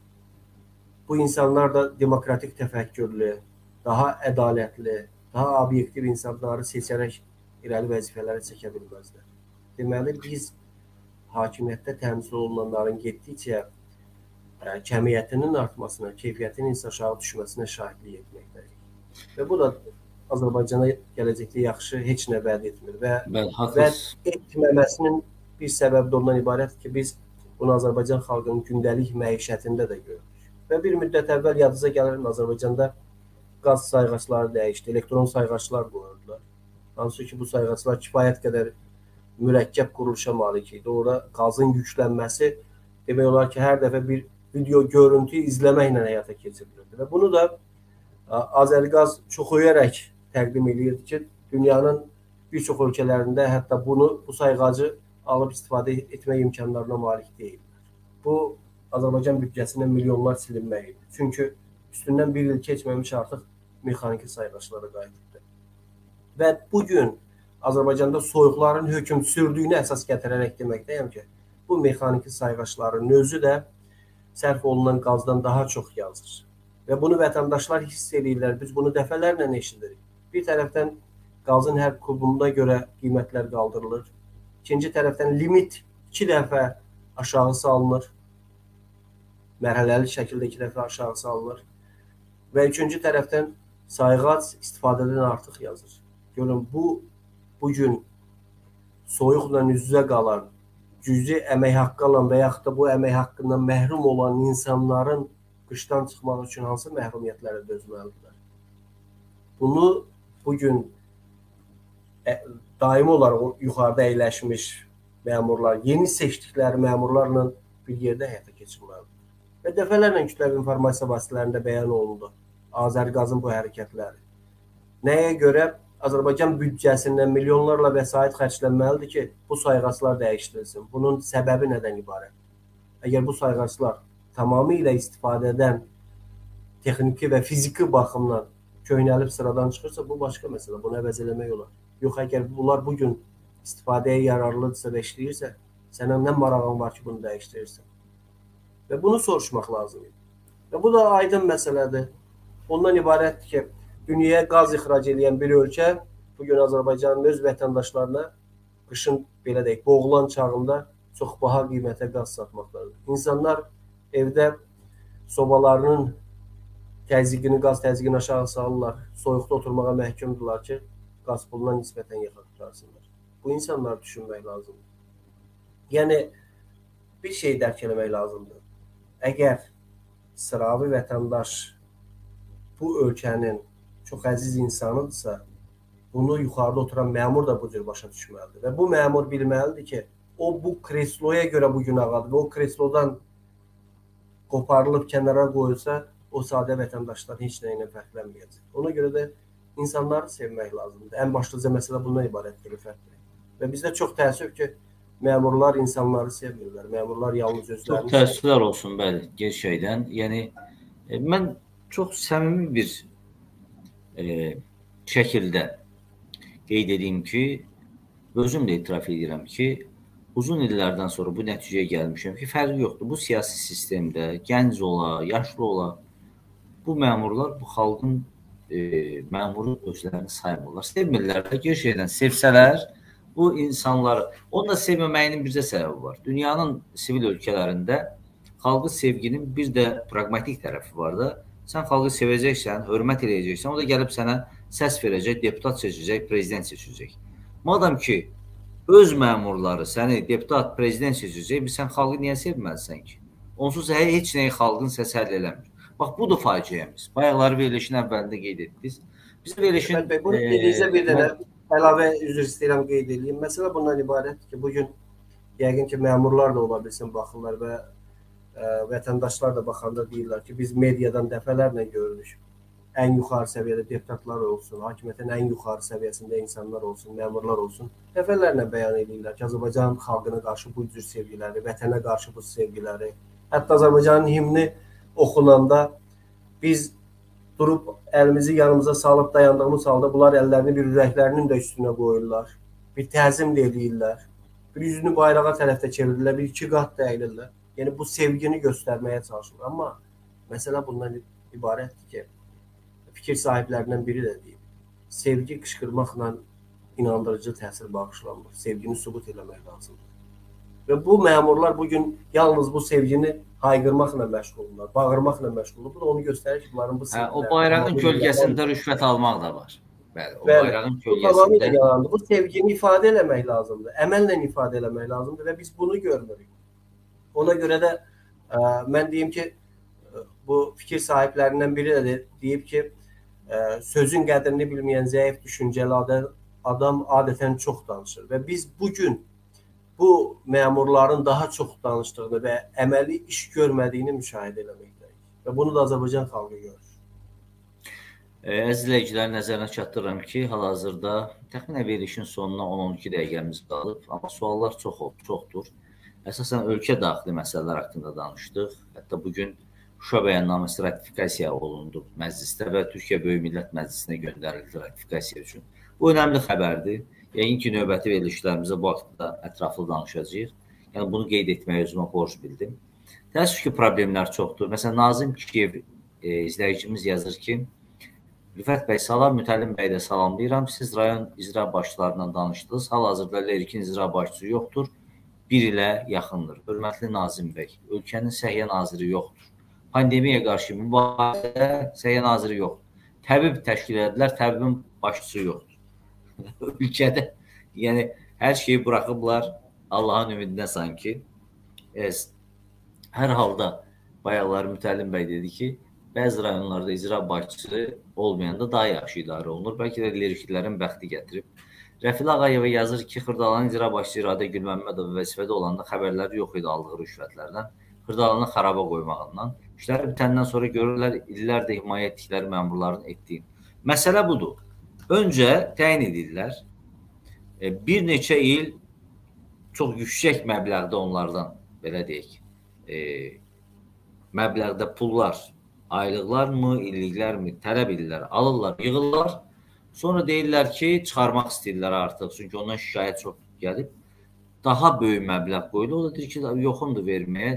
Bu insanlar da demokratik təfəkkürlü, daha ədalətli, daha obyektiv insanları seçərək irəli vəzifələrə çəkə bilməzlər. Deməli, biz hakimiyyətdə təmsil olunanların getdikcə kəmiyyətinin artmasına, keyfiyyətinin isə aşağı düşməsinə şahidlik etməkdəyik. Və bu da Azərbaycana gələcəkdə yaxşı heç nə vəd etmir və vəd etməməsinin bir səbəbi də ondan ibarətdir ki, biz bunu Azərbaycan xalqının gündəlik məişətində də görürük. Və bir müddət əvvəl yadınıza gəlir, Azərbaycanda qaz sayğacları dəyişdi, elektron sayğaclar qoyuldular. Hansı ki, bu sayğaclar kifayət qədər mürəkkəb quruluşa malik idi. Orada qazın yüklənməsi demək olar ki, hər dəfə bir video görüntü izləməklə həyata keçirilirdi. Və bunu da Azərqaz çox öyərək təqdim edirdi ki, dünyanın bir çox ölkələrində hətta bunu, bu sayğacı alıb istifadə etmək imkanlarına malik deyildir. Bu, Azərbaycan büdcəsindən milyonlar silinmək idi. Çünki üstündən bir il keçməmiş artıq mexaniki sayğaclara qayıtdı. Və bugün Azərbaycanda soyuqların hökm sürdüyünü əsas gətirərək deməkdəyəm ki, bu mexaniki sayğacların özü də sərf olunan qazdan daha çox yazır. Və bunu vətəndaşlar hiss edirlər, biz bunu dəfələrlə eşidirik. Bir tərəfdən qazın hər kubunda görə qiymətlər qaldırılır. İkinci tərəfdən limit iki dəfə aşağı salınır. Mərhələli şəkildə iki dəfə aşağı salınır. Və üçüncü tərəfdən sayğac istifadədən artıq yazır. Görün, bu, bugün soyuqla üz-üzə qalan, cüzi əmək haqqı alan və yaxud da bu əmək haqqından məhrum olan insanların qışdan çıxmaq üçün hansı məhrumiyyətlərə dözməlidirlər? Bunu bugün daimi olaraq yuxarıda əyləşmiş məmurlar, yeni seçdikləri məmurlarla bir yerdə həyata keçirməlidir. Və dəfələrlə kütləvi informasiya vasitələrində bəyan olundu Azərqazın bu hərəkətləri. Nəyə görə? Azərbaycan büdcəsindən milyonlarla vəsait xərclənməlidir ki, bu sayğaclar dəyişdirilsin. Bunun səbəbi nədən ibarət? Əgər bu sayğaclar tamamilə istifadədən texniki və fiziki baxımdan köhnəlib sıradan çıxırsa, bu başqa məsələ, bunu əvəz eləmək olar. Yox, əgər bunlar bugün istifadəyə yararlıdırsa və işləyirsə, sənə nə marağın var ki, bunu dəyişdirirsən? Və bunu soruşmaq lazımdır. Və bu da aydın məsələdir. Ondan ibarətdir ki, dünyaya qaz ixrac edən bir ölkə bugün Azərbaycanın öz vətəndaşlarına qışın belə deyək, boğulan çağında çox baha qiymətə qaz satmaqdadır. İnsanlar evdə sobalarının təzyiqini, qaz təzyiqini aşağı salırlar, soyuqda oturmağa məhkumdurlar ki, qaz puluna nisbətən yaxa qutarsınlar. Bu insanlar düşünmək lazımdır. Yəni, bir şey dərk eləmək lazımdır. Əgər sıravi vətəndaş bu ölkənin çox əziz insanıdırsa, bunu yuxarıda oturan məmur da bu cür başa düşməlidir. Və bu məmur bilməlidir ki, o bu kresloya görə bugün ağadır və o kreslodan qoparılıb kənara qoyulsa, o sadə vətəndaşlar heç nə ilə fərqlənməyəcək. Ona görə də insanları sevmək lazımdır. Ən başlıca məsələ bundan ibarətdir, Rüfət bəy. Və bizdə çox təəssüf ki, məmurlar insanları sevmirlər. Məmurlar yalnız özlərini... Çox təəssüflər olsun, bəli, gerçəkdən. Yəni, e, mən çox səmimi bir e, şəkildə qeyd edeyim ki, özüm də itiraf edirəm ki, uzun illərdən sonra bu nəticəyə gəlmişəm ki, fərqi yoxdur. Bu siyasi sistemdə gənc ola, yaşlı ola, bu məmurlar, bu xalqın e, məmuru özlərini saymırlar. Sevmirlər də, gerçəkdən sevsələr, bu insanları, onu da sevməməyinin bircə səbəbi var. Dünyanın sivil ölkələrində xalqı sevginin bir də pragmatik tərəfi var da. Sən xalqı sevəcəksən, hörmət edəcəksən, o da gəlib sənə səs verəcək, deputat seçəcək, prezident seçəcək. Madam ki, öz məmurları səni deputat, prezident seçəcək, sən xalqı niyə sevməlisən ki? Onsuz heç nəyi xalqın səsi həll eləmir. Bax, budur faciəmiz. Bayaqları verilişin əvvəlində qeyd etdiniz. Bizim verilişin... Bunu dediyinizə bir dənə əlavə üzr istəyirəm qeyd edeyim. Məsələ bundan ibarətdir ki, bugün yəqin ki, məmurlar da ola bilsin, baxırlar və ə, vətəndaşlar da baxanda deyirlər ki, biz mediadan dəfələrlə görürük. Ən yuxarı səviyyədə deputatlar olsun, hakimiyyətin ən yuxarı səviyyəsində insanlar olsun, məmurlar olsun, dəfələrlə bəyan edirlər ki, Azərbaycan xalqına qarşı bu cür sevgiləri, vətənə qarşı bu sevgiləri, hətta Azərbaycanın himni oxunanda biz durub əlimizi yanımıza salıb dayandığımız halda bunlar əllərini bir ürəklərinin də üstünə qoyurlar, bir təzim də edirlər, bir yüzünü bayrağa tərəfdə çevirirlər, bir iki qat da əyilirlər. Yəni bu sevgini göstərməyə çalışırlar. Amma məsələ bundan ibarətdir ki, fikir sahiblərindən biri də deyib, sevgi qışqırmaqla inandırıcı təsir bağışlanmır, sevgini sübut eləmək lazımdır. Və bu məmurlar bugün yalnız bu sevgini hayqırmaqla məşğuldurlar, bağırmaqla məşğuldurlar. Bu da onu göstərir ki, bunların bu sevgiləri... Hə, o bayrağın kölgəsində rüşvət almaq da var. Bəli, o Bəli, bayrağın kölgəsində... Bu, bu sevgini ifadə eləmək lazımdır, əməllə ifadə eləmək lazımdır və biz bunu görmürük. Ona görə də ə, mən deyim ki, bu fikir sahiblərindən biri də deyib ki, sözün qədrini bilməyən zəif düşüncəli adam adətən çox danışır və biz bugün bu məmurların daha çox danışdığını və əməli iş görmədiyini müşahidə eləməkdəyik və bunu da Azərbaycan xalqı görür. Əziz izləyicilər, nəzərinə çatdırıram ki, hal-hazırda təxminən verilişin sonuna on on iki dəqiqəmiz qalıb, amma suallar çox oldu, çoxdur. Əsasən ölkə daxili məsələlər haqqında danışdıq. Hətta bugün Şuşa bəyannaməsi ratifikasiya olundu məclisdə və Türkiyə Böyük Millət Məclisinə göndərildi ratifikasiya üçün. Bu önəmli xəbərdir. Yəqin ki, növbəti verilişlərimizə bu haqda ətraflı danışacağıq. Yəni, bunu qeyd etməyə özümə borc bildim. Təəssüf ki, problemlər çoxdur. Məsələn, Nazim Kiyev e, izləyicimiz yazır ki, Rüfət bəy, salam, Mütəllim bəy də salamlayıram. Siz rayon icra başçılarından danışdınız. Hal-hazırda Lərikin icra başçısı yoxdur. Bir ilə yaxındır. Hörmətli Nazim bəy, ölkənin səhiyyə naziri yoxdur. Pandemiyaya qarşı mübarizədə səhiyyə naziri yoxdur. Təbib təşkil edilər, təbibin başçısı yoxdur. Ölkədə, yəni hər şeyi buraxıblar Allahın ümidinə sanki. E, hər halda bayaqlar Mütəllim bəy dedi ki, bəzi rayonlarda icra başçısı olmayanda daha yaxşı idarə olunur. Bəlkə də Leriklilərin bəxti gətirib. Rəfil Ağayeva yazır ki, Xırdalanın icra başçısı İradə Gülməmmədov vəzifədə olanda xəbərləri yox idi aldığı rüşvətlərdən. Xırdalanı xaraba qoymağından. İşləri bitəndən sonra görürlər, illərdə himayə etdikləri məmurların etdiyi. Məsələ budur. Öncə təyin edirlər. Bir neçə il çox yüksək məbləğdə onlardan, belə deyək, e, məbləğdə pullar, aylıqlarmı, illiklərmi tələb edirlər, alırlar, yığırlar. Sonra deyirlər ki, çıxarmaq istəyirlər artıq. Çünki ondan şikayət çox gəlib. Daha böyük məbləğ qoyulur. O da deyir ki, yoxumdur verməyə.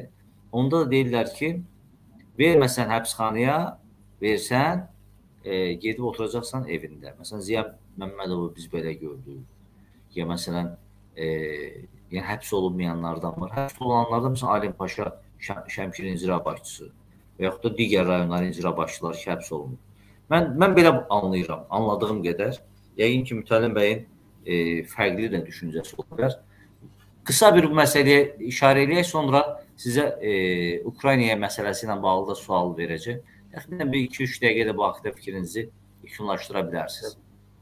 onda da deyirlər ki, verməsən həbsxanaya, versən, e, gedib oturacaqsan evində. Məsələn, Ziya Məmmədovu biz belə gördük. Ya məsələn, e, yəni həbs olunmayanlardan var. Həbs olunanlardan məsələn, Alim Paşa Şəmkirin icra başçısı və yaxud da digər rayonların icra başçıları ki, həbs olunur. Mən, mən belə anlayıram, anladığım qədər. Yəqin ki, Mütəlim bəyin e, fərqli də düşüncəsi ola bilər. Qısa bir məsələyə işarə eləyək, sonra sizə e, Ukraynaya məsələsi ilə bağlı da sual verəcək. Təxminən bir iki üç dəqiqədə bu haqda fikrinizi yekunlaşdıra bilərsiniz.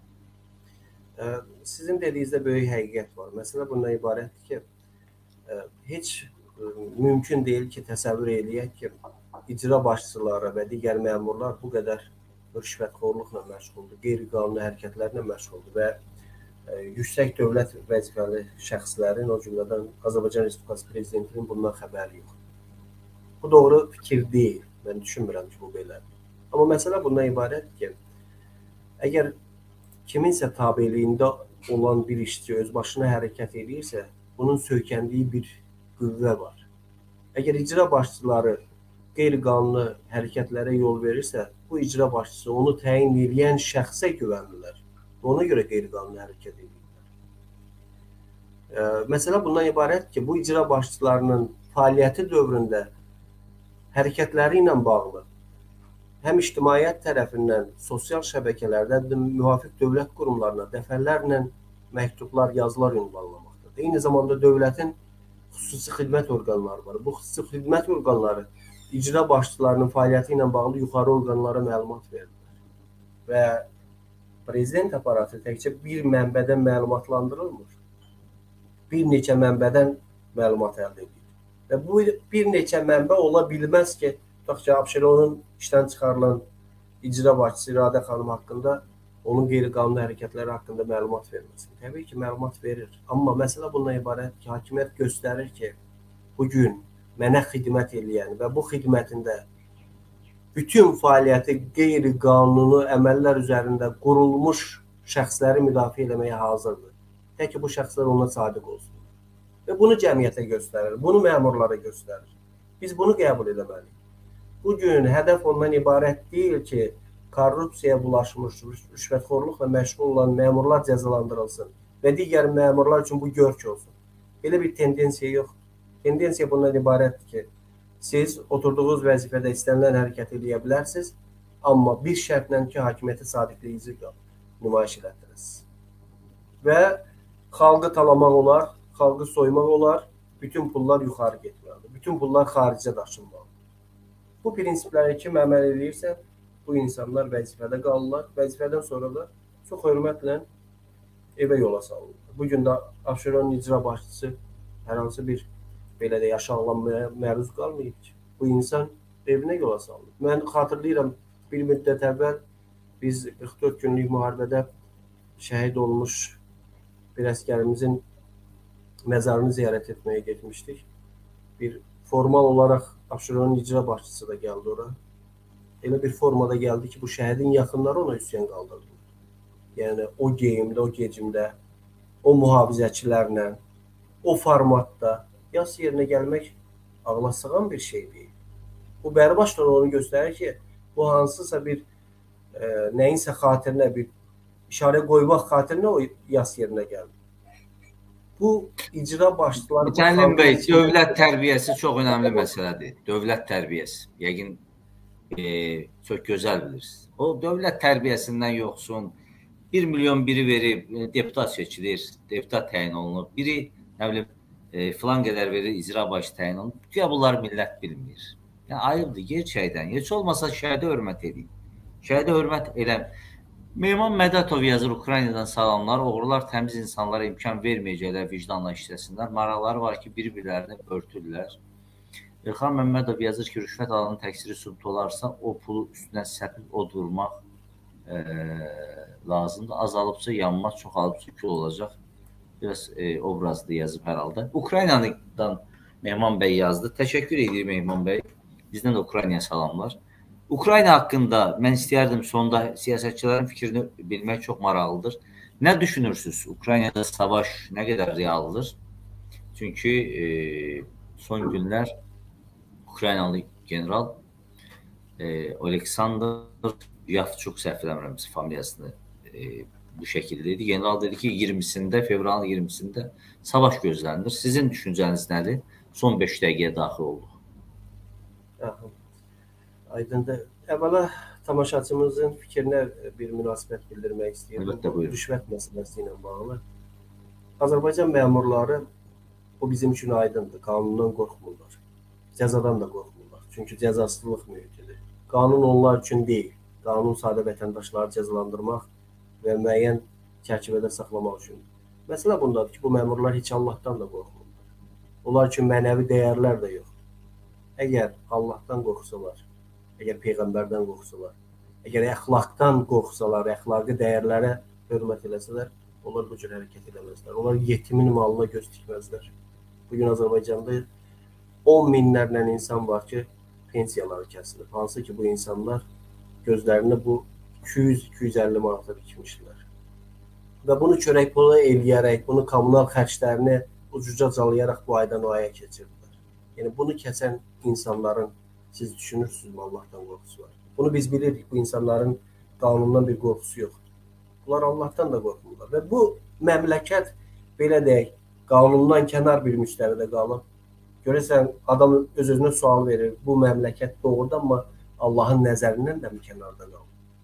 Sizin dediyinizdə böyük həqiqət var. Məsələ bundan ibarətdir ki, heç mümkün deyil ki, təsəvvür eləyək ki, icra başçıları və digər məmurlar bu qədər rüşvətxorluqla məşğuldur, qeyri-qanuni hərəkətlərlə məşğuldur və yüksək dövlət vəzifəli şəxslərin, o cümlədən Azərbaycan Respublikası Prezidentinin bundan xəbəri yox. Bu doğru fikir deyil. Mən düşünmürəm ki, bu belədir. Amma məsələ bundan ibarətdir ki, əgər kiminsə tabeliyində olan bir işçi öz başına hərəkət edirsə, bunun söykəndiyi bir qüvvə var. Əgər icra başçıları qeyri-qanuni hərəkətlərə yol verirsə, bu icra başçısı onu təyin edən şəxsə güvənirlər. Ona görə qeyri-qanuni hərəkət edirlər. Məsələ bundan ibarətdir ki, bu icra başçılarının fəaliyyəti dövründə hərəkətləri ilə bağlı həm ictimaiyyət tərəfindən sosial şəbəkələrdə müvafiq dövlət qurumlarına dəfələrlə məktublar, yazılar ünvanlamaqdadır. Eyni zamanda dövlətin xüsusi xidmət orqanları var. Bu xüsusi xidmət orqanları icra başçılarının fəaliyyəti ilə bağlı yuxarı orqanlara məlumat verirlər. Və prezident aparatı təkcə bir mənbədən məlumatlandırılmır. Bir neçə mənbədən məlumat əldə edir. Və bu bir neçə mənbə ola bilməz ki, tutaq ki, Abşeronun işdən çıxarılan icra başçısı İradə xanım haqqında, onun qeyri-qanuni hərəkətləri haqqında məlumat verməsin. Təbii ki, məlumat verir. Amma məsələ bundan ibarət ki, hakimiyyət göstərir ki, bugün mənə xidmət eləyən və bu xidmətində bütün fəaliyyəti qeyri-qanuni əməllər üzərində qurulmuş şəxsləri müdafiə etməyə hazırdır. Tək ki, bu şəxslər ona sadiq olsun. Və bunu cəmiyyətə göstərir, bunu məmurlara göstərir. Biz bunu qəbul etməliyik. Bugün hədəf ondan ibarət deyil ki, korrupsiyaya bulaşmış, rüşvətxorluqla məşğul olan məmurlar cəzalandırılsın və digər məmurlar üçün bu görk olsun. Belə bir tendensiya yoxdur. Tendensiya bundan ibarətdir ki, siz oturduğunuz vəzifədə istənilən hərəkət edə bilərsiniz, amma bir şərtlə ki, hakimiyyətə sadiqliyinizi nümayiş elətdirirsiniz. Və xalqı talamaq olar, xalqı soymaq olar, bütün pullar yuxarı getməlidir. Bütün pullar xaricə daşınmalıdır. Bu prinsipləri kim əməl edirsə, bu insanlar vəzifədə qalırlar. Vəzifədən sonra da çox hörmətlə evə yola salınırlar. Bugün də Abşeronun icra başçısı hər hansı bir belə də yaşanılanmaya məruz qalmayıb ki, bu insan evinə yola salınır. Mən xatırlayıram, bir müddət əvvəl biz qırx dörd günlük müharibədə şəhid olmuş bir əskərimizin məzarını ziyarət etməyə getmişdik. Bir formal olaraq Abşeronun icra başçısı da gəldi ora. Elə bir formada gəldi ki, bu şəhidin yaxınları ona üsyan qaldırdı. Yəni o geyimdə, o gecimdə, o mühafizəçilərlə, o formatda yas yerinə gəlmək ağla sığan bir şey deyil. Bu bərbaşla onu göstərir ki, bu hansısa bir e, nəyinsə xatirinə, bir işarə qoymaq xatirinə o yas yerinə gəldi. Bu icra başçıları... Mütəllim bəy, dövlət tərbiyəsi çox önəmli məsələdir. Dövlət tərbiyəsi. Yəqin e, çox gözəl bilirsiniz. O dövlət tərbiyəsindən yoxsun. Bir milyon biri verib, deputat seçilir, deputat təyin olunur. Biri, nə bilim, e, filan qədər verir, icra başı təyin olunur. Güya bunlar millət bilmir. Yəni, ayıbdır, gerçəkdən. Heç olmasa şəhədə hörmət edin. Şəhədə hörmət eləm. Mehman Mədətov yazır, Ukraynadan salamlar. Oğrular təmiz insanlara imkan verməyəcəklər, vicdanla işləsinlər. Maraqları var ki, bir-birlərini örtürlər. İlxan Məmmədov yazır ki, rüşvət alanın təqsiri sübut olarsa, o pulu üstünə səpib odurmaq e, lazımdır. Azalıbsa yanmaz, çoxalıbsa kül olacaq. Biraz e, obrazlı yazıb hər halda. Ukraynadan Mehman bəy yazdı. Təşəkkür edir Mehman bəy. Bizdən də Ukraynaya salamlar. Ukrayna haqqında mən istəyərdim sonda siyasətçilərin fikrini bilmək çox maraqlıdır. Nə düşünürsünüz? Ukraynada savaş nə qədər realdır? Çünki e, son günlər Ukraynalı general e, Oleksandr Yavçuk, səhv eləmirəmsə familiyasını e, bu şəkildə dedi. General dedi ki, iyirmisində, fevralın iyirmisində savaş gözlənilir. Sizin düşüncəniz nədir? Son beş dəqiqəyə daxil olduq. Aha. Aydındır. Əvvəla tamaşaçımızın fikrinə bir münasibət bildirmək istəyirəm. Əlbəttə, buyurun. Rüşvət məsələsi ilə bağlı. Azərbaycan məmurları, bu bizim üçün aydındır. Qanundan qorxmurlar. Cəzadan da qorxmurlar. Çünki cəzasızlıq mühitidir. Qanun onlar üçün deyil. Qanun sadə vətəndaşları cəzalandırmaq və müəyyən çərçivədə saxlamaq üçün. Məsələ bundadır ki, bu məmurlar heç Allahdan da qorxmurlar. Onlar üçün mənəvi dəyərlər də yox. Əgər Allahdan qorxsalar, əgər Peyğəmbərdən qorxsalar, əgər əxlaqdan qorxsalar, əxlaqi dəyərlərə hörmət eləsələr, onlar bu cür hərəkət edəməzlər. Onlar yetimin malına göz tikməzlər. Bugün Azərbaycanda on minlərlə insan var ki, pensiyaları kəsilib. Hansı ki, bu insanlar gözlərini bu iki yüz iki yüz əlli manata dikmişdilər. Və bunu çörək pulu eləyərək, bunu kommunal xərclərini ucuca calayaraq bu aydan o aya keçirdilər. Yəni, bunu kəsən insanların, siz düşünürsünüzmü, Allahdan qorxusu var. Bunu biz bilirik, bu insanların qanundan bir qorxusu yoxdur. Bunlar Allahdan da qorxmurlar. Və bu məmləkət, belə deyək, qanundan kənar bir müstəvidə qalıb. Görəsən, adam öz-özünə sual verir, bu məmləkət doğrudan mı Allahın nəzərindən də mi kənarda qalıb?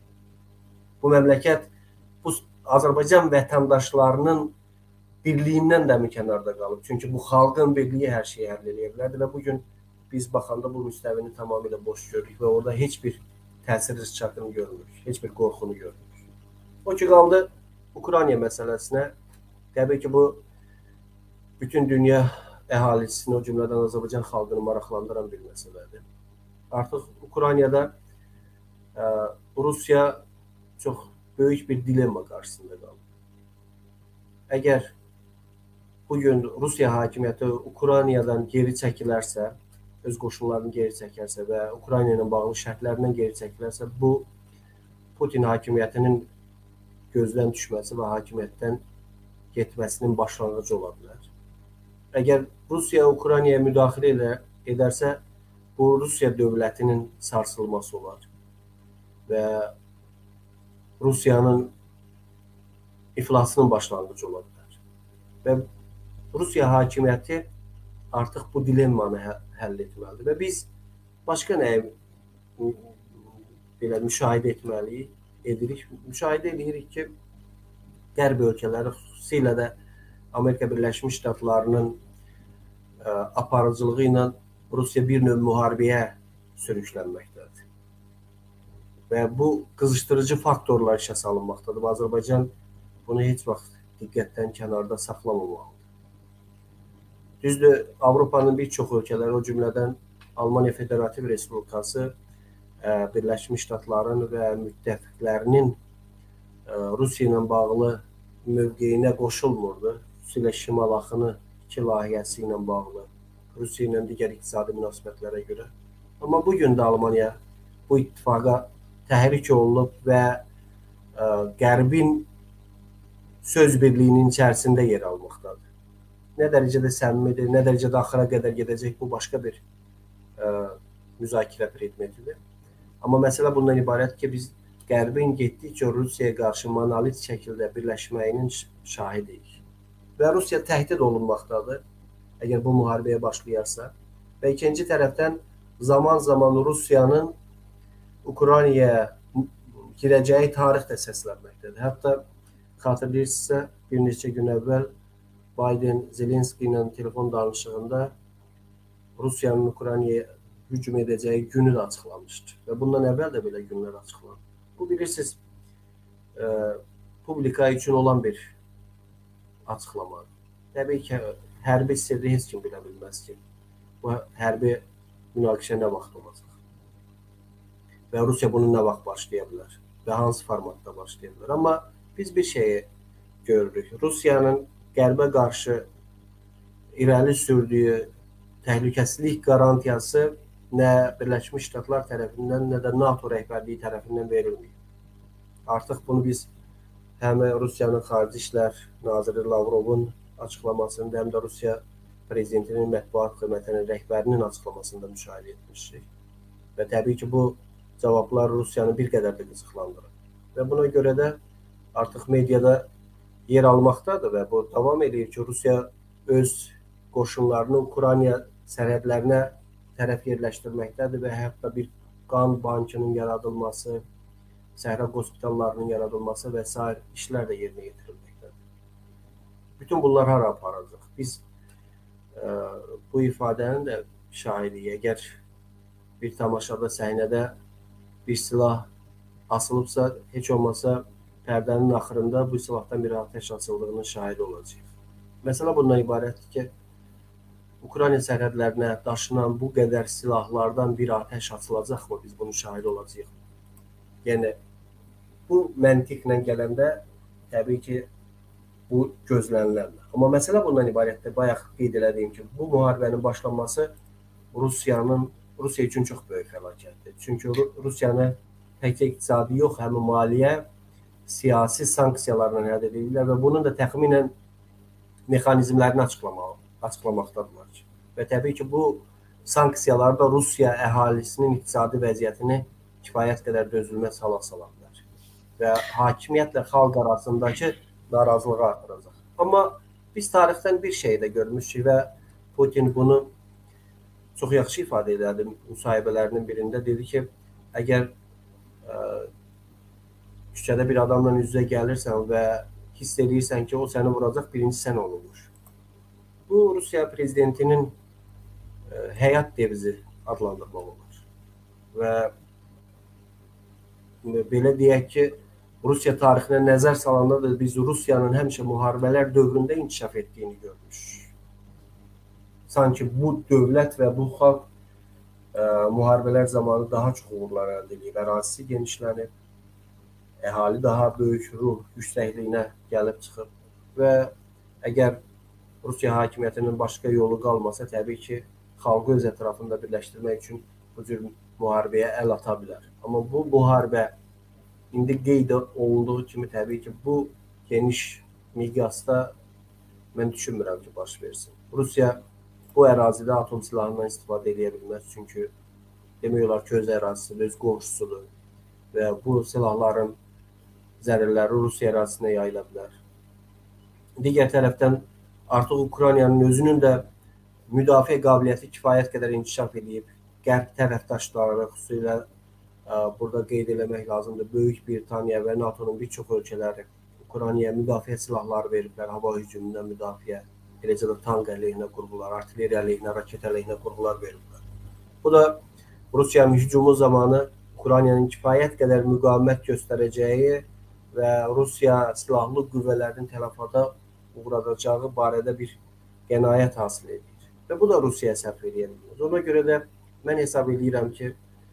Bu məmləkət, bu Azərbaycan vətəndaşlarının birliyindən də mi kənarda qalıb? Çünki bu xalqın birliyi hər şeyi həll edə bilərdi və bugün biz baxanda bu müstəvini tamamilə boş görürük və orada heç bir təsir riskatını görmürük, heç bir qorxunu görmürük. O ki, qaldı Ukrayna məsələsinə. Təbii ki, bu bütün dünya əhalisini, o cümlədən Azərbaycan xalqını maraqlandıran bir məsələdir. Artıq Ukraynada ə, Rusiya çox böyük bir dilemma qarşısında qalıb. Əgər bugün Rusiya hakimiyyəti Ukraynadan geri çəkilərsə, öz qoşunlarını geri çəkərsə və Ukrayna ilə bağlı şərtlərindən geri çəkilərsə, bu Putin hakimiyyətinin gözdən düşməsi və hakimiyyətdən getməsinin başlanğıcı ola bilər. Əgər Rusiya Ukraynaya müdaxilə edə, edərsə, bu Rusiya dövlətinin sarsılması olar və Rusiyanın iflasının başlanğıcı ola bilər. Və Rusiya hakimiyyəti artıq bu dilemmanı hə həll etməlidir. Və biz başqa nəyə belə müşahidə etməliyik, edirik. Müşahidə edirik ki, qərb ölkələri, xüsusilə də Amerika Birləşmiş Ştatlarının ə, aparıcılığı ilə Rusiya bir növ müharibəyə sürüklənməkdədir. Və bu qızışdırıcı faktorlar işə salınmaqdadır. Azərbaycan bunu heç vaxt diqqətdən kənarda saxlamamalıdır. Düzdür, Avropanın bir çox ölkələri, o cümlədən Almaniya Federativ Respublikası, Birləşmiş Ştatların və müttəfiqlərinin Rusiya ilə bağlı mövqeyinə qoşulmurdu. Xüsusilə Şimal Axını iki layihəsi ilə bağlı, Rusiya ilə digər iqtisadi münasibətlərə görə. Amma bugün də Almaniya bu ittifaqa təhrik olunub və Qərbin söz birliyinin içərisində yer almaqdadır. Nə dərəcədə səmimidir, nə dərəcədə axıra qədər gedəcək, bu başqa bir ə, müzakirə predmetidir. Amma məsələ bundan ibarət ki, biz Qərbin getdikcə Rusiyaya qarşı monolit şəkildə birləşməyinin şahidiyik. Və Rusiya təhdid olunmaqdadır, əgər bu müharibəyə başlayarsa. Və ikinci tərəfdən zaman-zaman Rusiyanın Ukraynaya girəcəyi tarix də səslənməkdədir. Hətta xatırlayırsınızsa, bir neçə gün əvvəl Biden Zelenski ilə telefon danışığında Rusiyanın Ukraynaya hücum edəcəyi günü də açıqlamışdır. Və bundan əvvəl də belə günlər açıqlanır. Bu, bilirsiniz, e, publika üçün olan bir açıqlamadır. Təbii ki, hərbi sirri heç kim bilə bilməz ki, bu hərbi münaqişə nə vaxt olacaq. Və Rusiya bunu nə vaxt başlaya bilər və hansı formatda başlaya bilər. Amma biz bir şeyi görürük. Rusiyanın Qərbə qarşı irəli sürdüyü təhlükəsizlik qarantiyası nə Birləşmiş Ştatlar tərəfindən, nə də NATO rəhbərliyi tərəfindən verilmir. Artıq bunu biz həm Rusiyanın Xarici İşlər Naziri Lavrovun açıqlamasında, həm də Rusiya prezidentinin mətbuat xidmətinin rəhbərinin açıqlamasında müşahidə etmişik. Və təbii ki, bu cavablar Rusiyanı bir qədər də qızıqlandırır. Və buna görə də artıq mediada yer almaqdadır və bu davam edir ki, Rusiya öz qoşunlarını Ukrayna sərhədlərinə tərəf yerləşdirməkdədir və hətta bir qan bankının yaradılması, səhra hospitallarının yaradılması və s. işlər də yerinə yetirilməkdədir. Bütün bunlar hara aparacaq? Biz e, bu ifadənin də şahidiyik. Əgər bir tamaşada, səhnədə bir silah asılıbsa, heç olmasa pərdənin axırında bu silahdan bir atəş açıldığının şahidi olacaq. Məsələ bundan ibarətdir ki, Ukrayna sərhədlərinə daşınan bu qədər silahlardan bir atəş açılacaqmı? Biz bunu şahid olacağıq. Yəni, bu məntiqlə gələndə təbii ki, bu gözləniləndir. Amma məsələ bundan ibarətdir. Bayaq qeyd elədiyim ki, bu müharibənin başlanması Rusiyanın, Rusiya üçün çox böyük fəlakətdir. Çünki Rusiyanı təkcə iqtisadi yox, həm maliyyə, siyasi sanksiyalarla həll edirlər və bunun da təxminən mexanizmlərini açıqlamaqdadırlar. Və təbii ki, bu sanksiyalar da Rusiya əhalisinin iqtisadi vəziyyətini kifayət qədər dözülməz hala sala bilər və hakimiyyətlə xalq arasındakı narazılığı artıracaq. Amma biz tarixdən bir şey də görmüşük və Putin bunu çox yaxşı ifadə elədi müsahibələrinin birində. Dedi ki, əgər ə, küçədə bir adamla üz-üzə gəlirsən və hiss edirsən ki, o səni vuracaq, birinci sən olurmuş. Bu, Rusiya prezidentinin ə, həyat devizi adlandırmaq olur. Və belə deyək ki, Rusiya tarixinə nəzər salanda da biz Rusiyanın həmişə müharibələr dövründə inkişaf etdiyini görmüşük. Sanki bu dövlət və bu xalq ə, müharibələr zamanı daha çox uğurlar əldə edib, ərazisi genişlənib, əhali daha böyük ruh yüksəkliyinə gəlib çıxıb və əgər Rusiya hakimiyyətinin başqa yolu qalmasa, təbii ki, xalqı öz ətrafında birləşdirmək üçün bu cür müharibəyə əl ata bilər. Amma bu müharibə indi qeyd olunduğu kimi təbii ki, bu geniş miqyasda mən düşünmürəm ki, baş versin. Rusiya bu ərazidə atom silahından istifadə edə bilməz. Çünki demək olar ki, öz ərazisidir, öz qonşusudur və bu silahların zərərləri Rusiya ərazisinə yayıla bilər. Digər tərəfdən artıq Ukraynanın özünün də müdafiə qabiliyyəti kifayət qədər inkişaf edib. Qərb tərəfdaşları, xüsusilə burada qeyd eləmək lazımdır. Böyük Britaniya və NATO'nun bir çox ölkələri Ukraynaya müdafiə silahları veriblər, hava hücumundan müdafiə, eləcə də tank əleyhinə qurğular, artilleriya əleyhinə, raket əleyhinə qurğular veriblər. Bu da Rusiyanın hücumu zamanı Ukraynanın kifayət qədər müqavimət göstərəcəyi və Rusiya silahlı qüvvələrinin tələfata uğradacağı barədə bir qənaət hasil edir. Və bu da Rusiyaya sərf edə bilmez. Ona görə də mən hesab edirəm ki,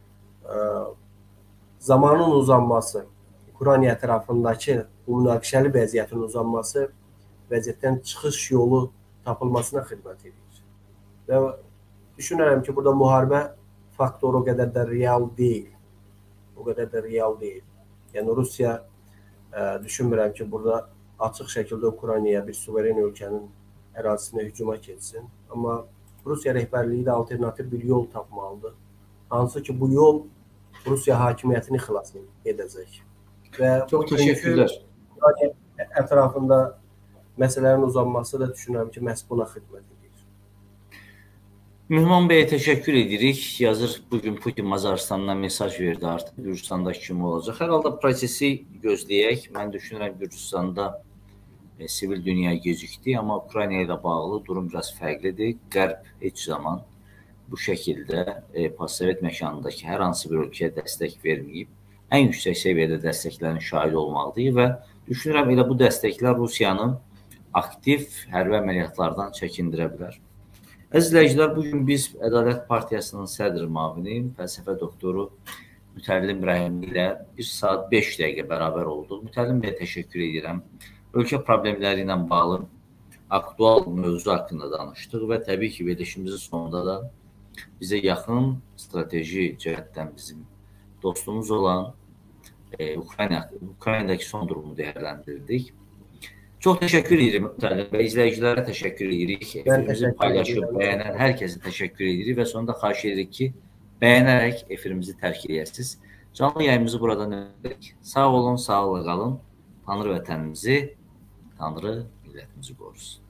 zamanın uzanması, Ukrayna ətrafındakı bu münaqişəli vəziyyətin uzanması vəziyyətdən çıxış yolu tapılmasına xidmət edir. Və düşünürəm ki, burada müharibə faktoru o qədər də real deyil. O qədər də real deyil. Yəni, Rusiya ə, düşünmürəm ki, burada açıq şəkildə Ukraynaya bir suveren ölkənin ərazisinə hücuma keçsin. Amma Rusiya rəhbərliyi də alternativ bir yol tapmalıdır. Hansı ki, bu yol Rusiya hakimiyyətini xilas edəcək. Və çox təşəkkürlər. Ətrafında məsələlərin uzanması da düşünürəm ki, məhz buna xidmət edir. Mehman bəyə təşəkkür edirik. Yazır, bugün Putin Macarıstandan mesaj verdi artıq. Gürcüstanda kim olacaq? Hər halda prosesi gözləyək. Mən düşünürəm Gürcüstanda e, sivil dünya gecikdi, amma Ukrayna ilə bağlı durum biraz fərqlidir. Qərb heç zaman bu şəkildə e, postsovet məkanındakı hər hansı bir ölkəyə dəstək verməyib, ən yüksək səviyyədə dəstəklərin şahid olmalıdır və düşünürəm elə bu dəstəklər Rusiyanı aktiv hərbi əməliyyatlardan çəkindirə bilər. Əziz izləyicilər, bugün biz Ədalət Partiyasının sədr müavini, fəlsəfə doktoru Mütəllim Rəhimli ilə bir saat beş dəqiqə bərabər olduq. Mütəllim bəyə təşəkkür edirəm. Ölkə problemləri ilə bağlı aktual mövzu haqqında danışdıq və təbii ki, verilişimizin sonunda da bizə yaxın strateji cəhətdən bizim dostumuz olan e, Ukrayna, Ukraynadakı son durumu dəyərləndirdik. Çox təşəkkür edirəm və izləyicilərə təşəkkür edirik. Efirimizi paylaşıb, bəyənən hər kəsə təşəkkür edirik və sonunda xahiş edirik ki, bəyənərək efirimizi tərk edəsiniz. Canlı yayımızı burada növbədik. Sağ olun, sağlıqla qalın. Tanrı vətənimizi, Tanrı millətimizi qorusun.